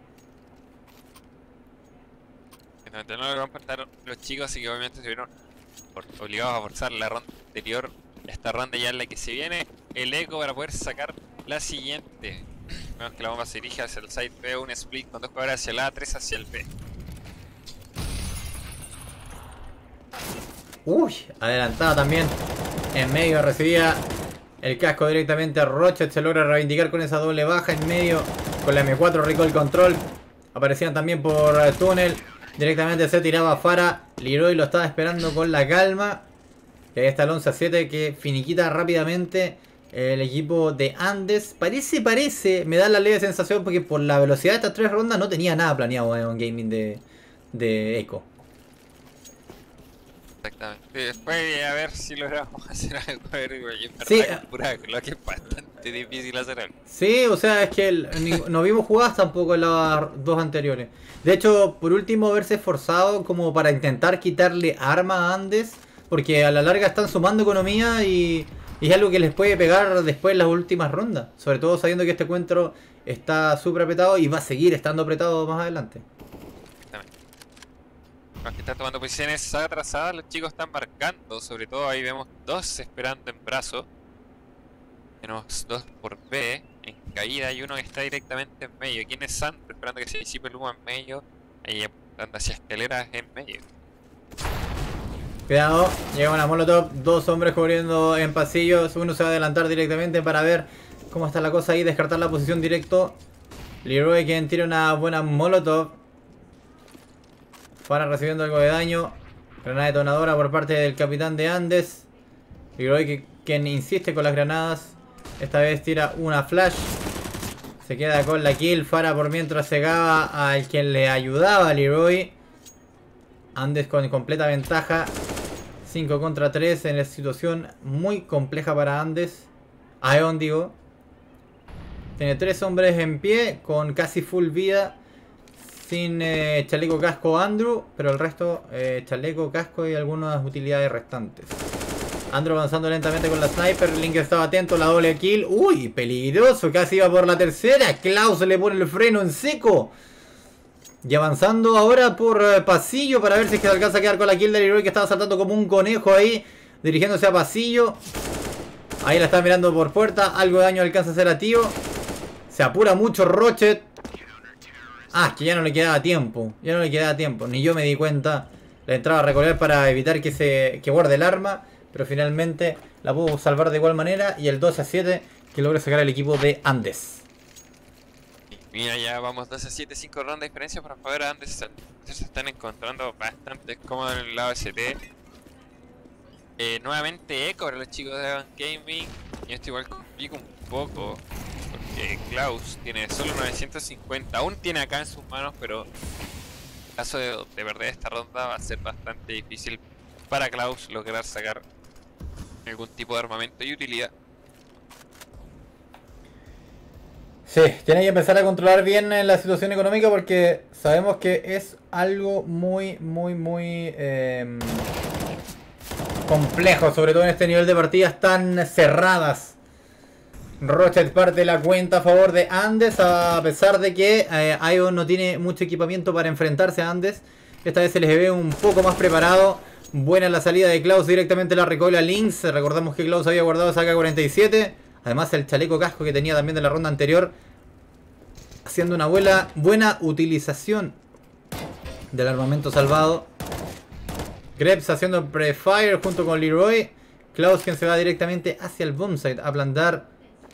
No lo van a empatar los chicos, así que obviamente se vieron obligados a forzar la ronda anterior. Esta ronda ya es la que se viene. El eco para poder sacar la siguiente. Vemos que la bomba se dirige hacia el side B, un split con dos jugadores hacia el A, tres hacia el B. Uy, adelantada también. En medio recibía el casco directamente a Rochet. Se logra reivindicar con esa doble baja en medio. Con la M cuatro Recoil Control. Aparecían también por uh, túnel. Directamente se tiraba Fara. Leroy lo estaba esperando con la calma. Y ahí está el once a siete que finiquita rápidamente el equipo de Andes. Parece, parece, me da la leve sensación porque por la velocidad de estas tres rondas no tenía nada planeado en gaming de, de Echo. Exactamente. Después a ver si logramos hacer algo. A ver, en verdad, Sí, es pura, lo que es bastante difícil hacer algo. Sí, o sea, es que el, ni, no vimos jugadas tampoco en las dos anteriores. De hecho, por último, haberse esforzado como para intentar quitarle arma a Andes. Porque a la larga están sumando economía y, y es algo que les puede pegar después en las últimas rondas. Sobre todo sabiendo que este encuentro está súper apretado y va a seguir estando apretado más adelante. Exactamente. Los que están tomando posiciones atrasadas, los chicos están marcando. Sobre todo ahí vemos dos esperando en brazo. Tenemos dos por B en caída y uno que está directamente en medio. ¿Quién es Sandro? Esperando que se disipe el humo en medio. Ahí apuntando hacia escaleras en medio. Cuidado, llega una molotov, dos hombres cubriendo en pasillos. Uno se va a adelantar directamente para ver cómo está la cosa ahí, descartar la posición directo. Leroy quien tira una buena molotov. Fara recibiendo algo de daño. Granada detonadora por parte del capitán de Andes. Leroy que, quien insiste con las granadas. Esta vez tira una flash. Se queda con la kill. Fara por mientras cegaba al quien le ayudaba a Leroy. Andes con completa ventaja. cinco contra tres en la situación muy compleja para Andes. Aeon, digo. Tiene tres hombres en pie con casi full vida. Sin eh, chaleco, casco, Andrew. Pero el resto, eh, chaleco, casco y algunas utilidades restantes. Andrew avanzando lentamente con la sniper. Link estaba atento, la doble kill. Uy, peligroso, casi iba por la tercera. Klaus le pone el freno en seco. Y avanzando ahora por eh, pasillo para ver si es que alcanza a quedar con la kill de Leroy, que estaba saltando como un conejo ahí, dirigiéndose a pasillo. Ahí la está mirando por puerta. Algo de daño alcanza a hacer a Tío. Se apura mucho Rochet. Ah, es que ya no le quedaba tiempo. Ya no le quedaba tiempo. Ni yo me di cuenta. La entraba a recoger para evitar que se que guarde el arma. Pero finalmente la pudo salvar de igual manera. Y el dos a siete que logra sacar el equipo de Andes. Mira, ya vamos dos a siete, cinco rondas de diferencia para poder a Andes. Se están encontrando bastante cómodos en el lado S T. Eh, nuevamente eco para los chicos de Aeon Gaming. Y esto igual complica un poco. Porque Klaus tiene solo novecientos cincuenta. Aún tiene acá en sus manos, pero en caso de, de perder esta ronda va a ser bastante difícil para Klaus lograr sacar algún tipo de armamento y utilidad. Sí, tiene que empezar a controlar bien la situación económica porque sabemos que es algo muy, muy, muy eh, complejo, sobre todo en este nivel de partidas tan cerradas. Rochet parte la cuenta a favor de Andes, a pesar de que eh, Aeon no tiene mucho equipamiento para enfrentarse a Andes. Esta vez se les ve un poco más preparado. Buena la salida de Klaus, directamente la recoge a Lynx. Recordamos que Klaus había guardado esa A K cuarenta y siete. Además el chaleco casco que tenía también de la ronda anterior. Haciendo una buena, buena utilización del armamento salvado. Krebs haciendo pre-fire junto con Leroy. Klaus quien se va directamente hacia el bombsite a plantar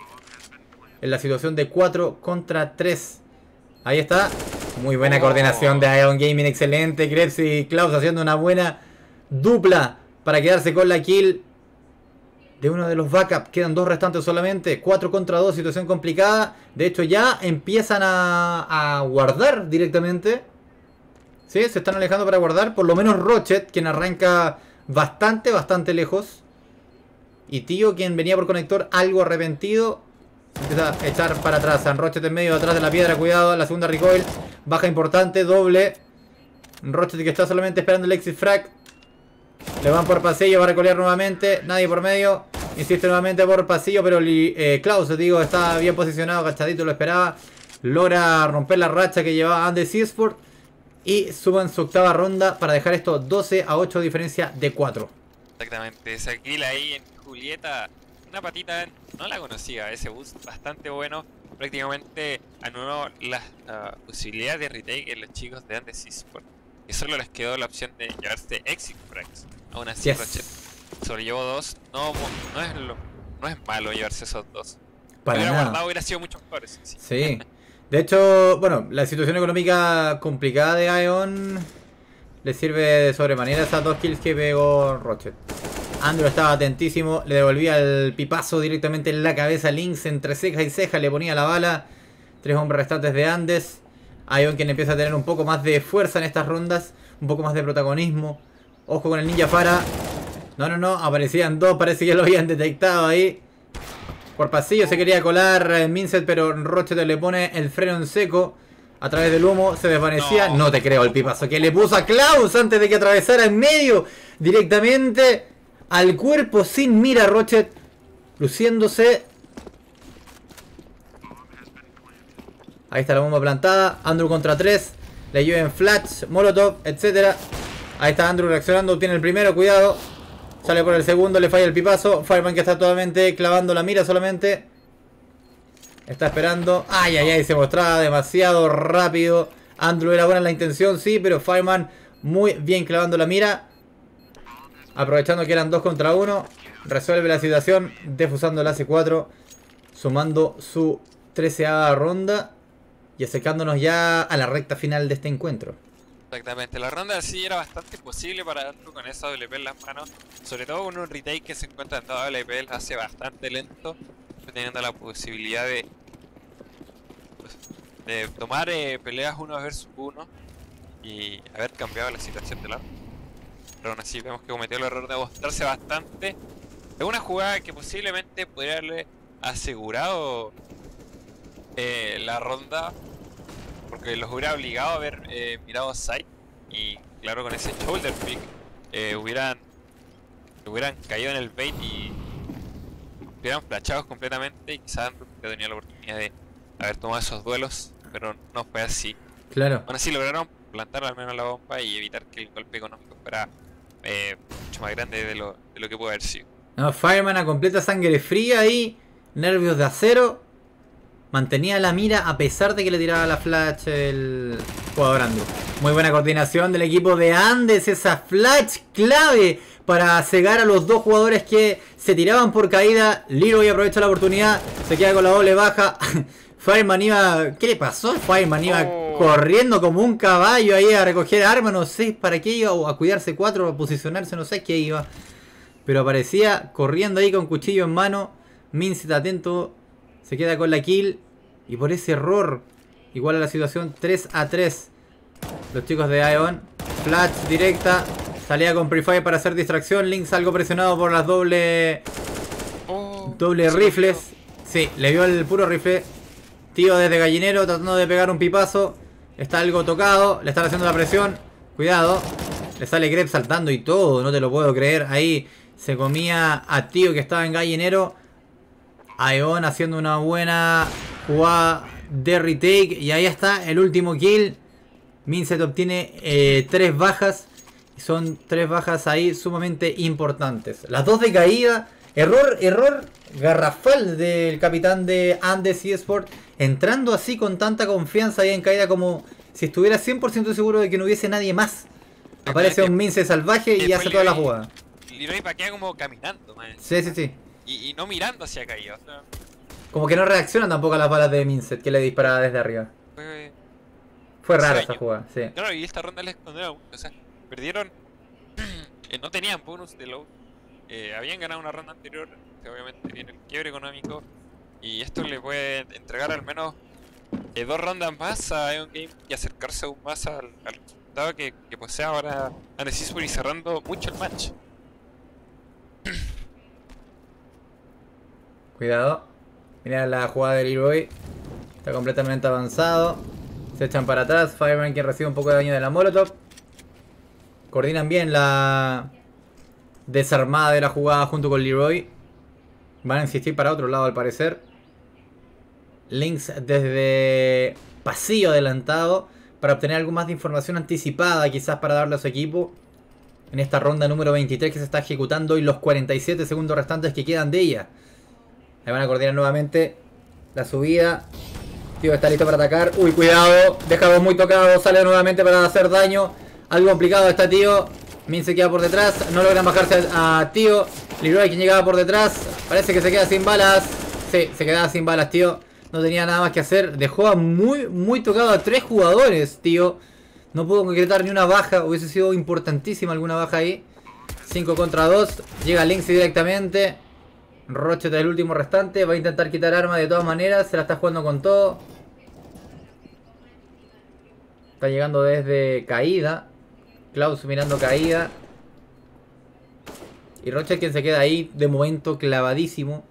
en la situación de cuatro contra tres. Ahí está. Muy buena oh. coordinación de Aeon Gaming, excelente. Krebs y Klaus haciendo una buena dupla para quedarse con la kill de uno de los backups. Quedan dos restantes solamente. cuatro contra dos, situación complicada. De hecho ya empiezan a, a guardar directamente. Sí, se están alejando para guardar. Por lo menos Rochet, quien arranca bastante, bastante lejos. Y Tío, quien venía por conector algo arrepentido, empieza a echar para atrás. San Rochet en medio, atrás de la piedra. Cuidado, la segunda recoil. Baja importante, doble. Rochet que está solamente esperando el exit frag. Le van por pasillo, va a recolear nuevamente. Nadie por medio. Insiste nuevamente por pasillo, pero eh, Klaus, digo, está bien posicionado, agachadito, lo esperaba. Logra romper la racha que llevaba Andes Esports. Y suban su octava ronda para dejar esto doce a ocho, diferencia de cuatro. Exactamente, esa kill ahí en Julieta. Una patita, no la conocía, ese boost bastante bueno. Prácticamente anuló la uh, posibilidad de retake en los chicos de Andes Esports. Y solo les quedó la opción de llevarse exit frags. Aún así, yes. Rochet sobrellevó dos. No, no, es lo, no es malo llevarse esos dos. Para hubiera nada. guardado, hubiera sido mucho mejor. Sí. sí. De hecho, bueno, la situación económica complicada de Aeon le sirve de sobremanera esas dos kills que pegó Rochet. Andrew estaba atentísimo, le devolvía el pipazo directamente en la cabeza. Lynx entre ceja y ceja le ponía la bala. Tres hombres restantes de Andes. Aeon quien empieza a tener un poco más de fuerza en estas rondas. Un poco más de protagonismo. Ojo con el Ninja Pharah. No, no, no. Aparecían dos. Parece que ya lo habían detectado ahí. Por pasillo se quería colar eh, Mincet, pero Rochet le pone el freno en seco. A través del humo se desvanecía. No, no te creo el pipazo que le puso a Klaus antes de que atravesara en medio. Directamente al cuerpo sin mira Rochet. Luciéndose. Ahí está la bomba plantada. Andrew contra tres. Le lleven flash, molotov, etcétera. Ahí está Andrew reaccionando. Obtiene el primero, cuidado. Sale por el segundo, le falla el pipazo. Fireman que está totalmente clavando la mira solamente. Está esperando. Ay, ay, ay, se mostraba demasiado rápido. Andrew era buena en la intención, sí, pero Fireman muy bien clavando la mira. Aprovechando que eran dos contra uno. Resuelve la situación, defusando la C cuatro. Sumando su treceava ronda. Y acercándonos ya a la recta final de este encuentro. Exactamente, la ronda sí era bastante posible para Andrew con esa W P en las manos. Sobre todo con un retake que se encuentra en toda W P, hace bastante lento. Teniendo la posibilidad de, pues, de tomar eh, peleas uno versus uno. Y haber cambiado la situación de la. pero aún así vemos que cometió el error de mostrarse bastante. Es una jugada que posiblemente podría haberle asegurado eh, la ronda, porque los hubiera obligado a haber eh, mirado side, y claro, con ese shoulder pick eh, hubieran hubieran caído en el bait y hubieran flashados completamente, y quizás Andrew tenía la oportunidad de haber tomado esos duelos, pero no fue así. Claro. Aún así lograron plantar al menos la bomba y evitar que el golpe económico fuera eh, mucho más grande de lo, de lo que pudo haber sido. No, Fireman a completa sangre fría ahí, nervios de acero. Mantenía la mira a pesar de que le tiraba la flash el jugador Andrew. Muy buena coordinación del equipo de Andes. Esa flash clave para cegar a los dos jugadores que se tiraban por caída. Leroy aprovecha la oportunidad. Se queda con la doble baja. Fireman iba... ¿Qué le pasó? Fireman iba oh. corriendo como un caballo ahí a recoger armas. No sé para qué iba. O a cuidarse cuatro, a posicionarse. No sé qué iba. Pero aparecía corriendo ahí con cuchillo en mano. Mincet atento. Se queda con la kill. Y por ese error, igual a la situación tres a tres. Los chicos de Ion. Flash directa. Salía con Prefire para hacer distracción. Lynx algo presionado por las doble... Oh, doble rifles. Sí, le vio el puro rifle. Tío desde gallinero tratando de pegar un pipazo. Está algo tocado. Le están haciendo la presión. Cuidado. Le sale Greb saltando y todo. No te lo puedo creer. Ahí se comía a Tío que estaba en gallinero. Ion haciendo una buena jugada de retake. Y ahí está el último kill. Mincet obtiene eh, tres bajas. Y son tres bajas ahí sumamente importantes. Las dos de caída. Error, error garrafal del capitán de Andes eSport. Entrando así con tanta confianza ahí en caída como si estuviera cien por ciento seguro de que no hubiese nadie más. Aparece un Mincet salvaje y hace toda la jugada. Leroy paquea como caminando, man. Sí, sí, sí. Y, y no mirando hacia caída, o sea... Como que no reacciona tampoco a las balas de Mincet que le disparaba desde arriba. Fue, Fue rara esa jugada, sí. Claro, y esta ronda les escondió mucho, o sea, perdieron... eh, no tenían bonus de load. Eh, habían ganado una ronda anterior, que obviamente viene el quiebre económico. Y esto le puede entregar al menos eh, dos rondas más a Ion Game y acercarse aún más al, al resultado que, que posee ahora Andes eSport y cerrando mucho el match. Cuidado. Mira la jugada de Leroy. Está completamente avanzado. Se echan para atrás. Fireman quien recibe un poco de daño de la Molotov. Coordinan bien la desarmada de la jugada junto con Leroy. Van a insistir para otro lado al parecer. Lynx desde pasillo adelantado para obtener algo más de información anticipada, quizás para darle a su equipo en esta ronda número veintitrés que se está ejecutando y los cuarenta y siete segundos restantes que quedan de ella. Ahí van a coordinar nuevamente la subida. Tío está listo para atacar. Uy, cuidado. Dejado muy tocado. Sale nuevamente para hacer daño. Algo complicado está Tío. Min se queda por detrás. No logran bajarse a, a Tío. Leroy quien llegaba por detrás. Parece que se queda sin balas. Sí, se quedaba sin balas, Tío. No tenía nada más que hacer. Dejó muy, muy tocado a tres jugadores, Tío. No pudo concretar ni una baja. Hubiese sido importantísima alguna baja ahí. cinco contra dos. Llega Lynx directamente. Rochet es el último restante. Va a intentar quitar arma de todas maneras. Se la está jugando con todo. Está llegando desde caída. Klaus mirando caída. Y Rochet quien se queda ahí de momento clavadísimo.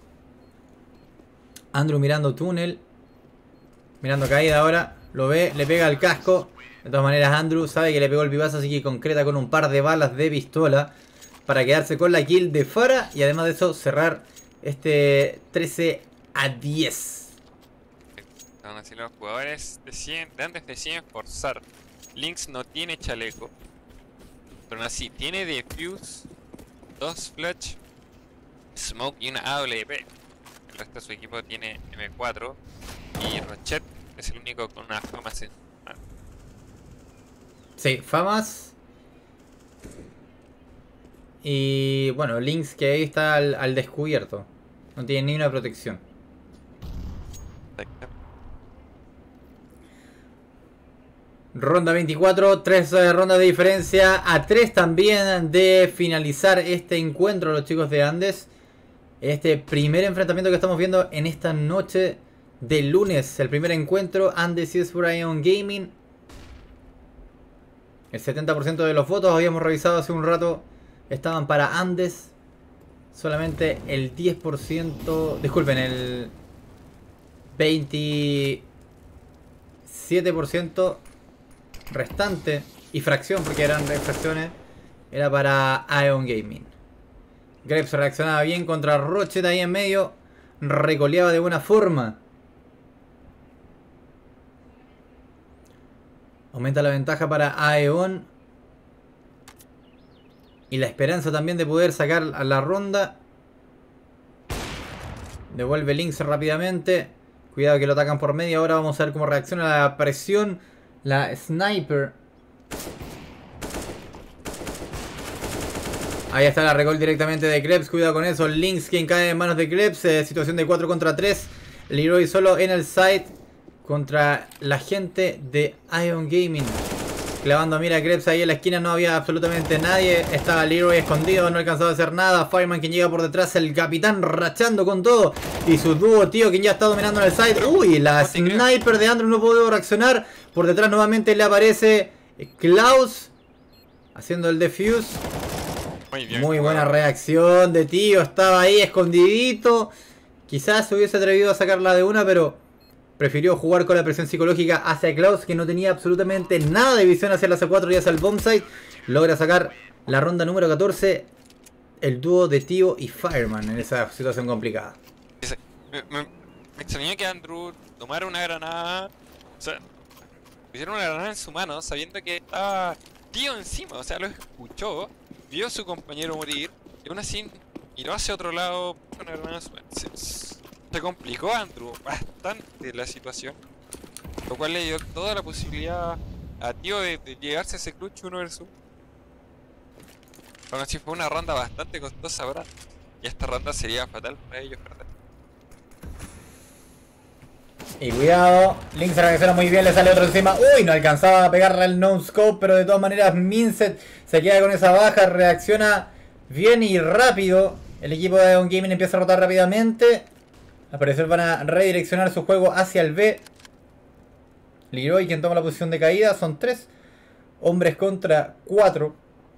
Andrew mirando túnel. Mirando caída ahora. Lo ve, le pega el casco. De todas maneras Andrew sabe que le pegó el pibazo, así que concreta con un par de balas de pistola para quedarse con la kill de Fara. Y además de eso cerrar este trece a diez. Aún así los jugadores deciden, de antes deciden forzar. Lynx no tiene chaleco, pero aún así tiene defuse, dos flash, smoke y una A W P. El resto de su equipo tiene M cuatro y Rochet es el único con una FAMAS en mano. Sí, FAMAS. Y bueno, Lynx que ahí está al, al descubierto. No tiene ni una protección. Exacto. Ronda veinticuatro, tres rondas de diferencia. A tres también de finalizar este encuentro los chicos de Andes. Este primer enfrentamiento que estamos viendo en esta noche de lunes. El primer encuentro, Andes eSport Ion Gaming. El setenta por ciento de los votos, habíamos revisado hace un rato, estaban para Andes. Solamente el diez por ciento, disculpen, el veintisiete por ciento restante y fracción, porque eran fracciones, era para Aeon Gaming. Grapes reaccionaba bien contra Rochet ahí en medio, recoleaba de buena forma. Aumenta la ventaja para Aeon. Y la esperanza también de poder sacar a la ronda. Devuelve Lynx rápidamente. Cuidado que lo atacan por medio. Ahora vamos a ver cómo reacciona la presión. La Sniper. Ahí está la recall directamente de Krebs. Cuidado con eso. Lynx quien cae en manos de Krebs. Eh, situación de cuatro contra tres. Leroy solo en el site. Contra la gente de Aeon Gaming. Clavando mira a Krebs ahí en la esquina, no había absolutamente nadie. Estaba Leroy escondido, no alcanzaba a hacer nada. Fireman quien llega por detrás, el capitán rachando con todo. Y su dúo, tío, quien ya está dominando en el side. Uy, la sniper de Andrew no pudo reaccionar. Por detrás nuevamente le aparece Klaus. Haciendo el defuse. Muy, bien, Muy buena reacción de tío, estaba ahí escondidito. Quizás se hubiese atrevido a sacarla de una, pero prefirió jugar con la presión psicológica hacia Klaus, que no tenía absolutamente nada de visión hacia la C cuatro y hacia el bombsite. Logra sacar la ronda número catorce. El dúo de Tío y Fireman en esa situación complicada. Me, me, me extrañó que Andrew tomara una granada. O sea, pusieron una granada en su mano sabiendo que estaba Tío encima. O sea, lo escuchó, vio a su compañero morir y aún así miró hacia otro lado. Una granada en su mano. Se, se complicó a Andrew bastante la situación, lo cual le dio toda la posibilidad a Tío de, de llegarse a ese clutch uno versus uno. Aún así fue una ronda bastante costosa ahora, y esta ronda sería fatal para ellos perder. Y cuidado, Lynx reacciona muy bien, le sale otro encima. Uy, no alcanzaba a pegarle el no scope, pero de todas maneras Mincet se queda con esa baja, reacciona bien y rápido. El equipo de Aeon Gaming empieza a rotar rápidamente. Al parecer van a redireccionar su juego hacia el B. Leroy quien toma la posición de caída. Son tres hombres contra cuatro.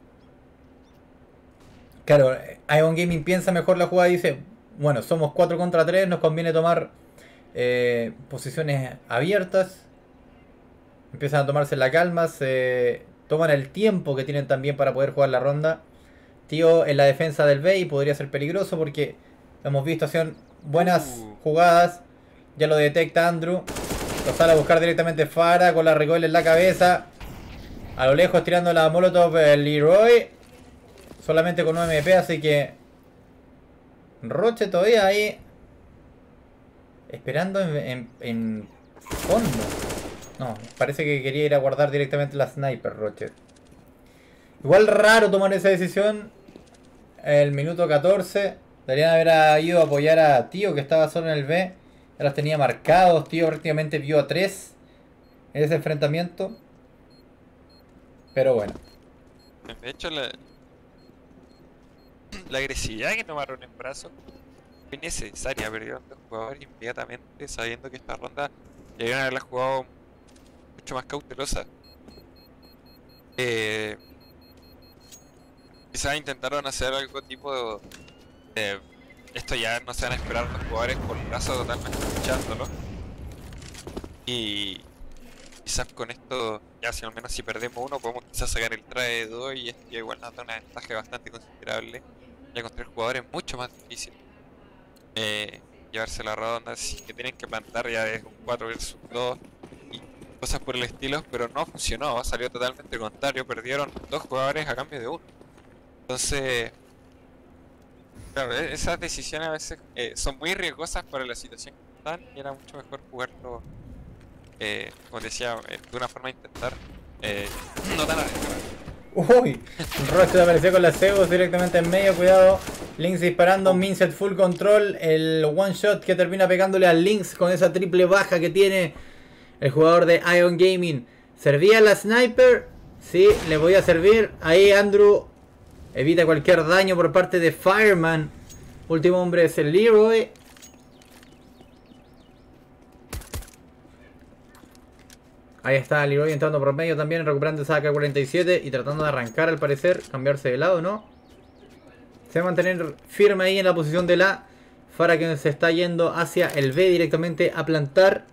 Claro, Aeon Gaming piensa mejor la jugada y dice, bueno, somos cuatro contra tres, nos conviene tomar eh, posiciones abiertas. Empiezan a tomarse la calma, se toman el tiempo que tienen también para poder jugar la ronda. Tío en la defensa del B y podría ser peligroso porque hemos visto hacían buenas uh. jugadas. Ya lo detecta Andrew. Lo sale a buscar directamente Farah con la recoil en la cabeza. A lo lejos tirando la molotov el Leroy. Solamente con un M P, así que Roche todavía ahí esperando en, en, en fondo. No, parece que quería ir a guardar directamente la sniper Roche. Igual raro tomar esa decisión. El minuto catorce. Deberían haber ido a apoyar a Tío, que estaba solo en el B. Ya los tenía marcados. Tío prácticamente vio a tres en ese enfrentamiento. Pero bueno. De hecho, la, la agresividad que tomaron en brazo fue necesaria. Perdieron dos jugadores inmediatamente, sabiendo que esta ronda debían haberla jugado mucho más cautelosa. Eh, quizás intentaron hacer algo tipo de... Eh, esto ya no se van a esperar los jugadores por el brazo totalmente luchándolo. Y quizás con esto, ya si al menos si perdemos uno, podemos quizás sacar el traje de dos y esto ya igual nos da una ventaja bastante considerable. Ya con tres jugadores es mucho más difícil eh, llevarse la ronda, así que tienen que plantar ya es un cuatro versus dos y cosas por el estilo, pero no funcionó, salió totalmente contrario, perdieron dos jugadores a cambio de uno. Entonces... Claro, esas decisiones a veces eh, son muy riesgosas para la situación que están y era mucho mejor jugarlo, eh, como decía, eh, de una forma de intentar eh, no tan arriesgado. Uy, Roche apareció con la Zeus directamente en medio, cuidado. Lynx disparando, Mincet full control, el one shot que termina pegándole a Lynx con esa triple baja que tiene el jugador de Aeon Gaming. ¿Servía la sniper? Sí, le voy a servir. Ahí Andrew evita cualquier daño por parte de Fireman. Último hombre es el Leroy. Ahí está Leroy entrando por medio también, recuperando esa A K cuarenta y siete y tratando de arrancar al parecer, cambiarse de lado, ¿no? Se va a mantener firme ahí en la posición de la Pharah, que se está yendo hacia el B directamente a plantar.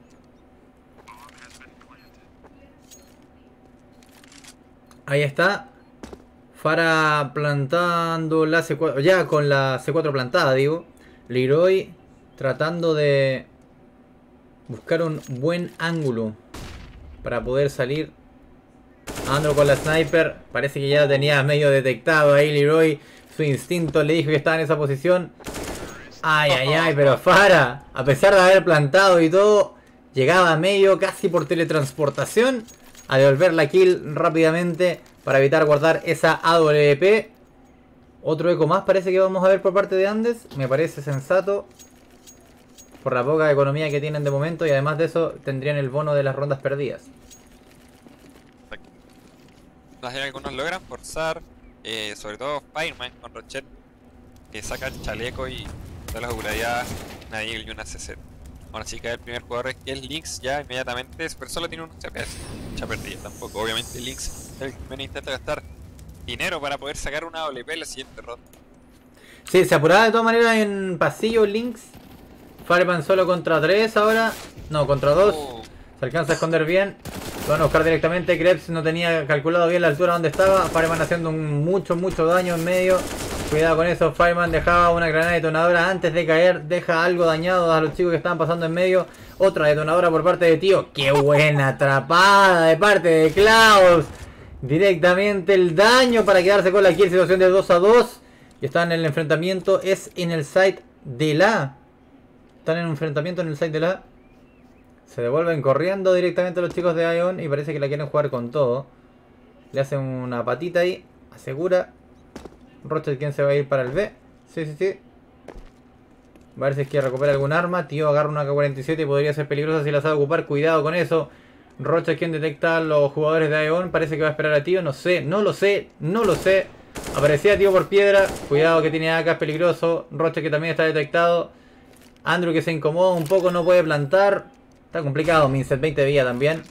Ahí está. Pharah plantando la C cuatro, ya con la C cuatro plantada, digo. Leroy tratando de buscar un buen ángulo para poder salir. Andro con la sniper. Parece que ya tenía medio detectado ahí Leroy. Su instinto le dijo que estaba en esa posición. Ay, ay, ay, pero Pharah, a pesar de haber plantado y todo, llegaba a medio casi por teletransportación a devolver la kill rápidamente para evitar guardar esa A W P. Otro eco más parece que vamos a ver por parte de Andes. Me parece sensato por la poca economía que tienen de momento, y además de eso tendrían el bono de las rondas perdidas. Algunos logran forzar, eh, sobre todo Fireman con Rochet, que saca el chaleco y toda la popularidad Nail y una C C. Ahora sí que el primer jugador que es Lynx ya inmediatamente, pero solo tiene un C P S, mucha perdida tampoco. Obviamente Lynx es el que intenta gastar dinero para poder sacar una W P en la siguiente ronda. Sí, se apuraba de todas maneras en pasillo Lynx. Fireman solo contra tres ahora. No, contra dos. Oh. Se alcanza a esconder bien. Lo van a buscar directamente. Krebs no tenía calculado bien la altura donde estaba. Fireman haciendo un mucho, mucho daño en medio. Cuidado con eso. Fireman dejaba una granada detonadora antes de caer. Deja algo dañado a los chicos que estaban pasando en medio. Otra detonadora por parte de Tío. ¡Qué buena atrapada de parte de Klaus! Directamente el daño para quedarse con la kill. Situación de dos a dos. Y están en el enfrentamiento. Es en el site de la... Están en un enfrentamiento en el site de la... Se devuelven corriendo directamente los chicos de Ion y parece que la quieren jugar con todo. Le hacen una patita ahí. Asegura. Rochelle, ¿quién se va a ir para el B? Sí, sí, sí. Va a ver si es que recupera algún arma. Tío agarra una A K cuarenta y siete y podría ser peligrosa si la sabe ocupar. Cuidado con eso. Rochelle, ¿quién detecta a los jugadores de Ion? Parece que va a esperar a Tío. No sé, no lo sé, no lo sé. Aparecía Tío por piedra. Cuidado que tiene A K, es peligroso. Rochelle, que también está detectado. Andrew, que se incomoda un poco, no puede plantar. Está complicado, Mincet, veinte de vida también.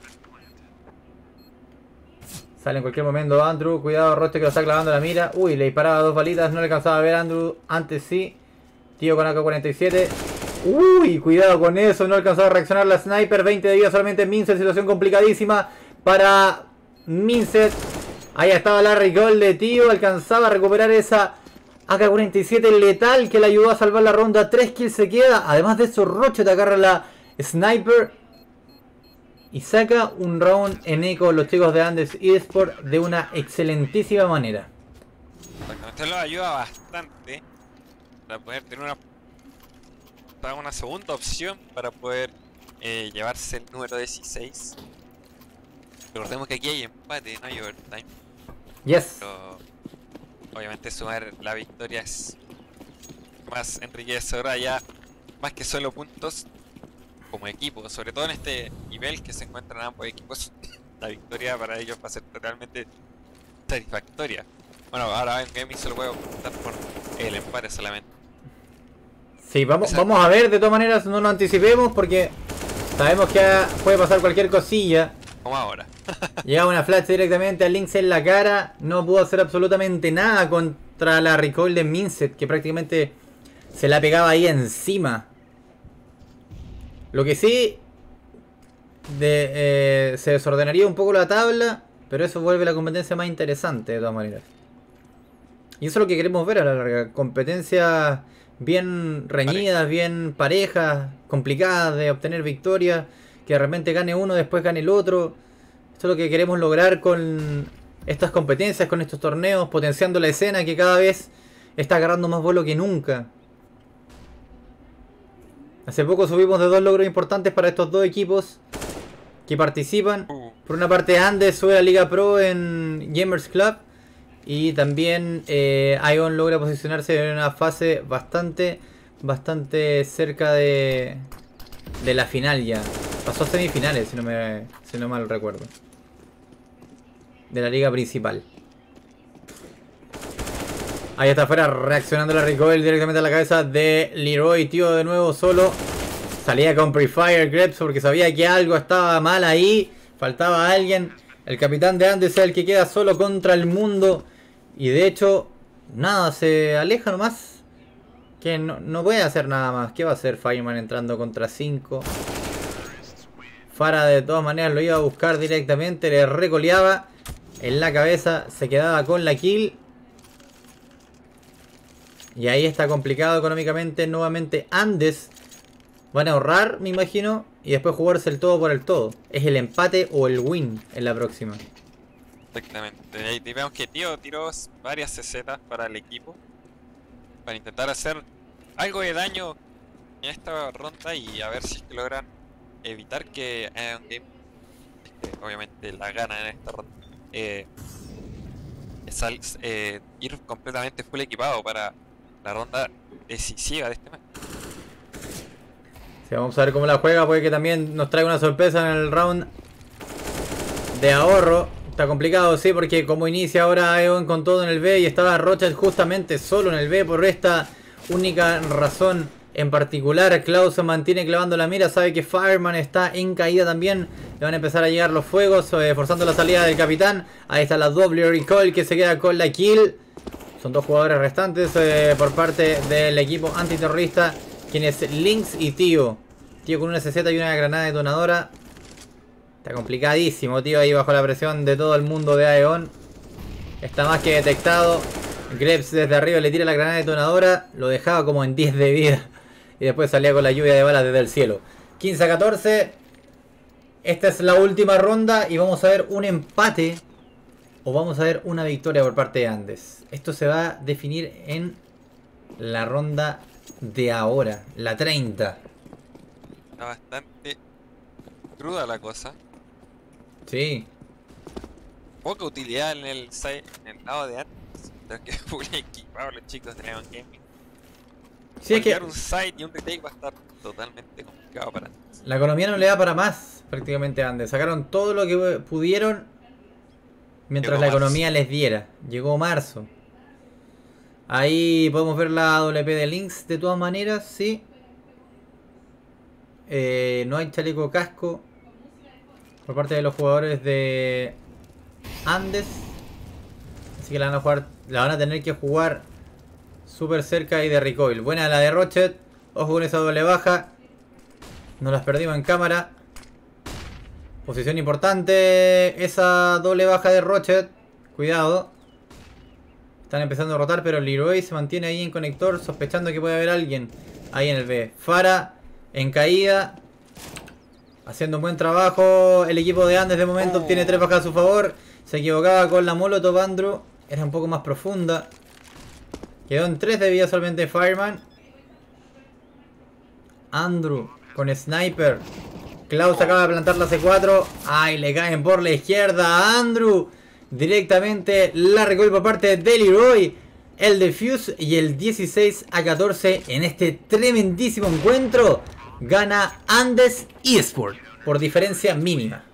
Sale en cualquier momento Andrew. Cuidado, Roche, que lo está clavando la mira. Uy, le disparaba dos balitas, no le alcanzaba a ver a Andrew. Antes sí. Tío con A K cuarenta y siete. Uy, cuidado con eso, no alcanzaba a reaccionar la sniper. veinte de vida solamente Mincet, situación complicadísima para Mincet. Ahí estaba la recall de Tío, alcanzaba a recuperar esa A K cuarenta y siete letal que le ayudó a salvar la ronda. tres kills se queda. Además de eso, Roche te agarra la sniper y saca un round en eco los chicos de Andes eSport de una excelentísima manera. Esto lo ayuda bastante para poder tener una, para una segunda opción para poder eh, llevarse el número dieciséis. Recordemos que aquí hay empate, no hay overtime. Yes. Pero obviamente sumar la victoria es más enriquecedora ya, más que solo puntos. Como equipo, sobre todo en este nivel que se encuentran ambos equipos, la victoria para ellos va a ser totalmente satisfactoria. Bueno, ahora en gaming se lo puedo contar por el empate solamente. Sí, vamos, vamos a ver, de todas maneras no nos anticipemos porque sabemos que puede pasar cualquier cosilla. Como ahora. Llega una flash directamente a Lynx en la cara, no pudo hacer absolutamente nada contra la recoil de Mincet, que prácticamente se la pegaba ahí encima. Lo que sí, de, eh, se desordenaría un poco la tabla, pero eso vuelve la competencia más interesante de todas maneras. Y eso es lo que queremos ver a la larga. Competencias bien reñidas, bien parejas, complicadas de obtener victorias, que de repente gane uno, después gane el otro. Esto es lo que queremos lograr con estas competencias, con estos torneos, potenciando la escena que cada vez está agarrando más vuelo que nunca. Hace poco subimos de dos logros importantes para estos dos equipos que participan. Por una parte, Andes sube a la Liga Pro en Gamers Club. Y también eh, Ion logra posicionarse en una fase bastante, bastante cerca de, de la final ya. Pasó a semifinales, si no, me, si no mal recuerdo. De la liga principal. Ahí está afuera reaccionando la recoil directamente a la cabeza de Leroy. Tío de nuevo solo. Salía con Pre-Fire Krebs porque sabía que algo estaba mal ahí. Faltaba alguien. El capitán de Andes es el que queda solo contra el mundo. Y de hecho, nada, se aleja nomás. Que no, no puede hacer nada más. ¿Qué va a hacer Fireman entrando contra cinco? Farah de todas maneras lo iba a buscar directamente. Le recoleaba en la cabeza. Se quedaba con la kill. Y ahí está complicado económicamente. Nuevamente Andes. Van a ahorrar, me imagino. Y después jugarse el todo por el todo. Es el empate o el win en la próxima. Exactamente. Ahí vemos que Tío tiró varias C Z para el equipo. Para intentar hacer algo de daño en esta ronda. Y a ver si es que logran evitar que Ion Game, que obviamente la gana en esta ronda, eh, sal, eh, ir completamente full equipado para la ronda decisiva de este match. Sí, vamos a ver cómo la juega. Puede que también nos traiga una sorpresa en el round de ahorro. Está complicado, sí, porque como inicia ahora Eon con todo en el B y estaba Rochelle justamente solo en el B por esta única razón en particular. Klaus se mantiene clavando la mira, sabe que Fireman está en caída también. Le van a empezar a llegar los fuegos, eh, forzando la salida del capitán. Ahí está la doble recall que se queda con la kill. Son dos jugadores restantes eh, por parte del equipo antiterrorista, quienes Lynx y Tío. Tío con una S Z y una granada detonadora. Está complicadísimo, Tío, ahí bajo la presión de todo el mundo de Aeon. Está más que detectado. Krebs desde arriba le tira la granada detonadora. Lo dejaba como en diez de vida. Y después salía con la lluvia de balas desde el cielo. quince a catorce. Esta es la última ronda. Y vamos a ver un empate. O vamos a ver una victoria por parte de Andes. Esto se va a definir en la ronda de ahora. La treinta. Está bastante cruda la cosa. Sí. Poca utilidad en el, side, en el lado de Andes. Creo que full equipado los chicos de Neon Gaming. Sí, es que un side y un retake va a estar totalmente complicado para Andes. la economía no le da para más prácticamente a Andes. Sacaron todo lo que pudieron mientras Llegó la marzo. economía les diera. Llegó marzo. Ahí podemos ver la W P de Lynx de todas maneras, sí. Eh, no hay chaleco casco por parte de los jugadores de Andes. Así que la van a jugar, la van a tener que jugar súper cerca y de recoil. Buena la de Rochelle. Ojo con esa doble baja. Nos las perdimos en cámara. Posición importante. Esa doble baja de Rochelle. Cuidado. Están empezando a rotar, pero Leroy se mantiene ahí en conector, sospechando que puede haber alguien ahí en el B. Farah en caída. Haciendo un buen trabajo. El equipo de Andes de momento Oh. obtiene tres bajas a su favor. Se equivocaba con la Molotov Andrew. Era un poco más profunda. Quedó en tres de vida solamente Fireman. Andrew con Sniper. Klaus acaba de plantar la C cuatro. Ay, le caen por la izquierda a Andrew. Directamente la recoil por parte de Leroy. El defuse y el dieciséis a catorce en este tremendísimo encuentro. Gana Andes eSport por diferencia mínima.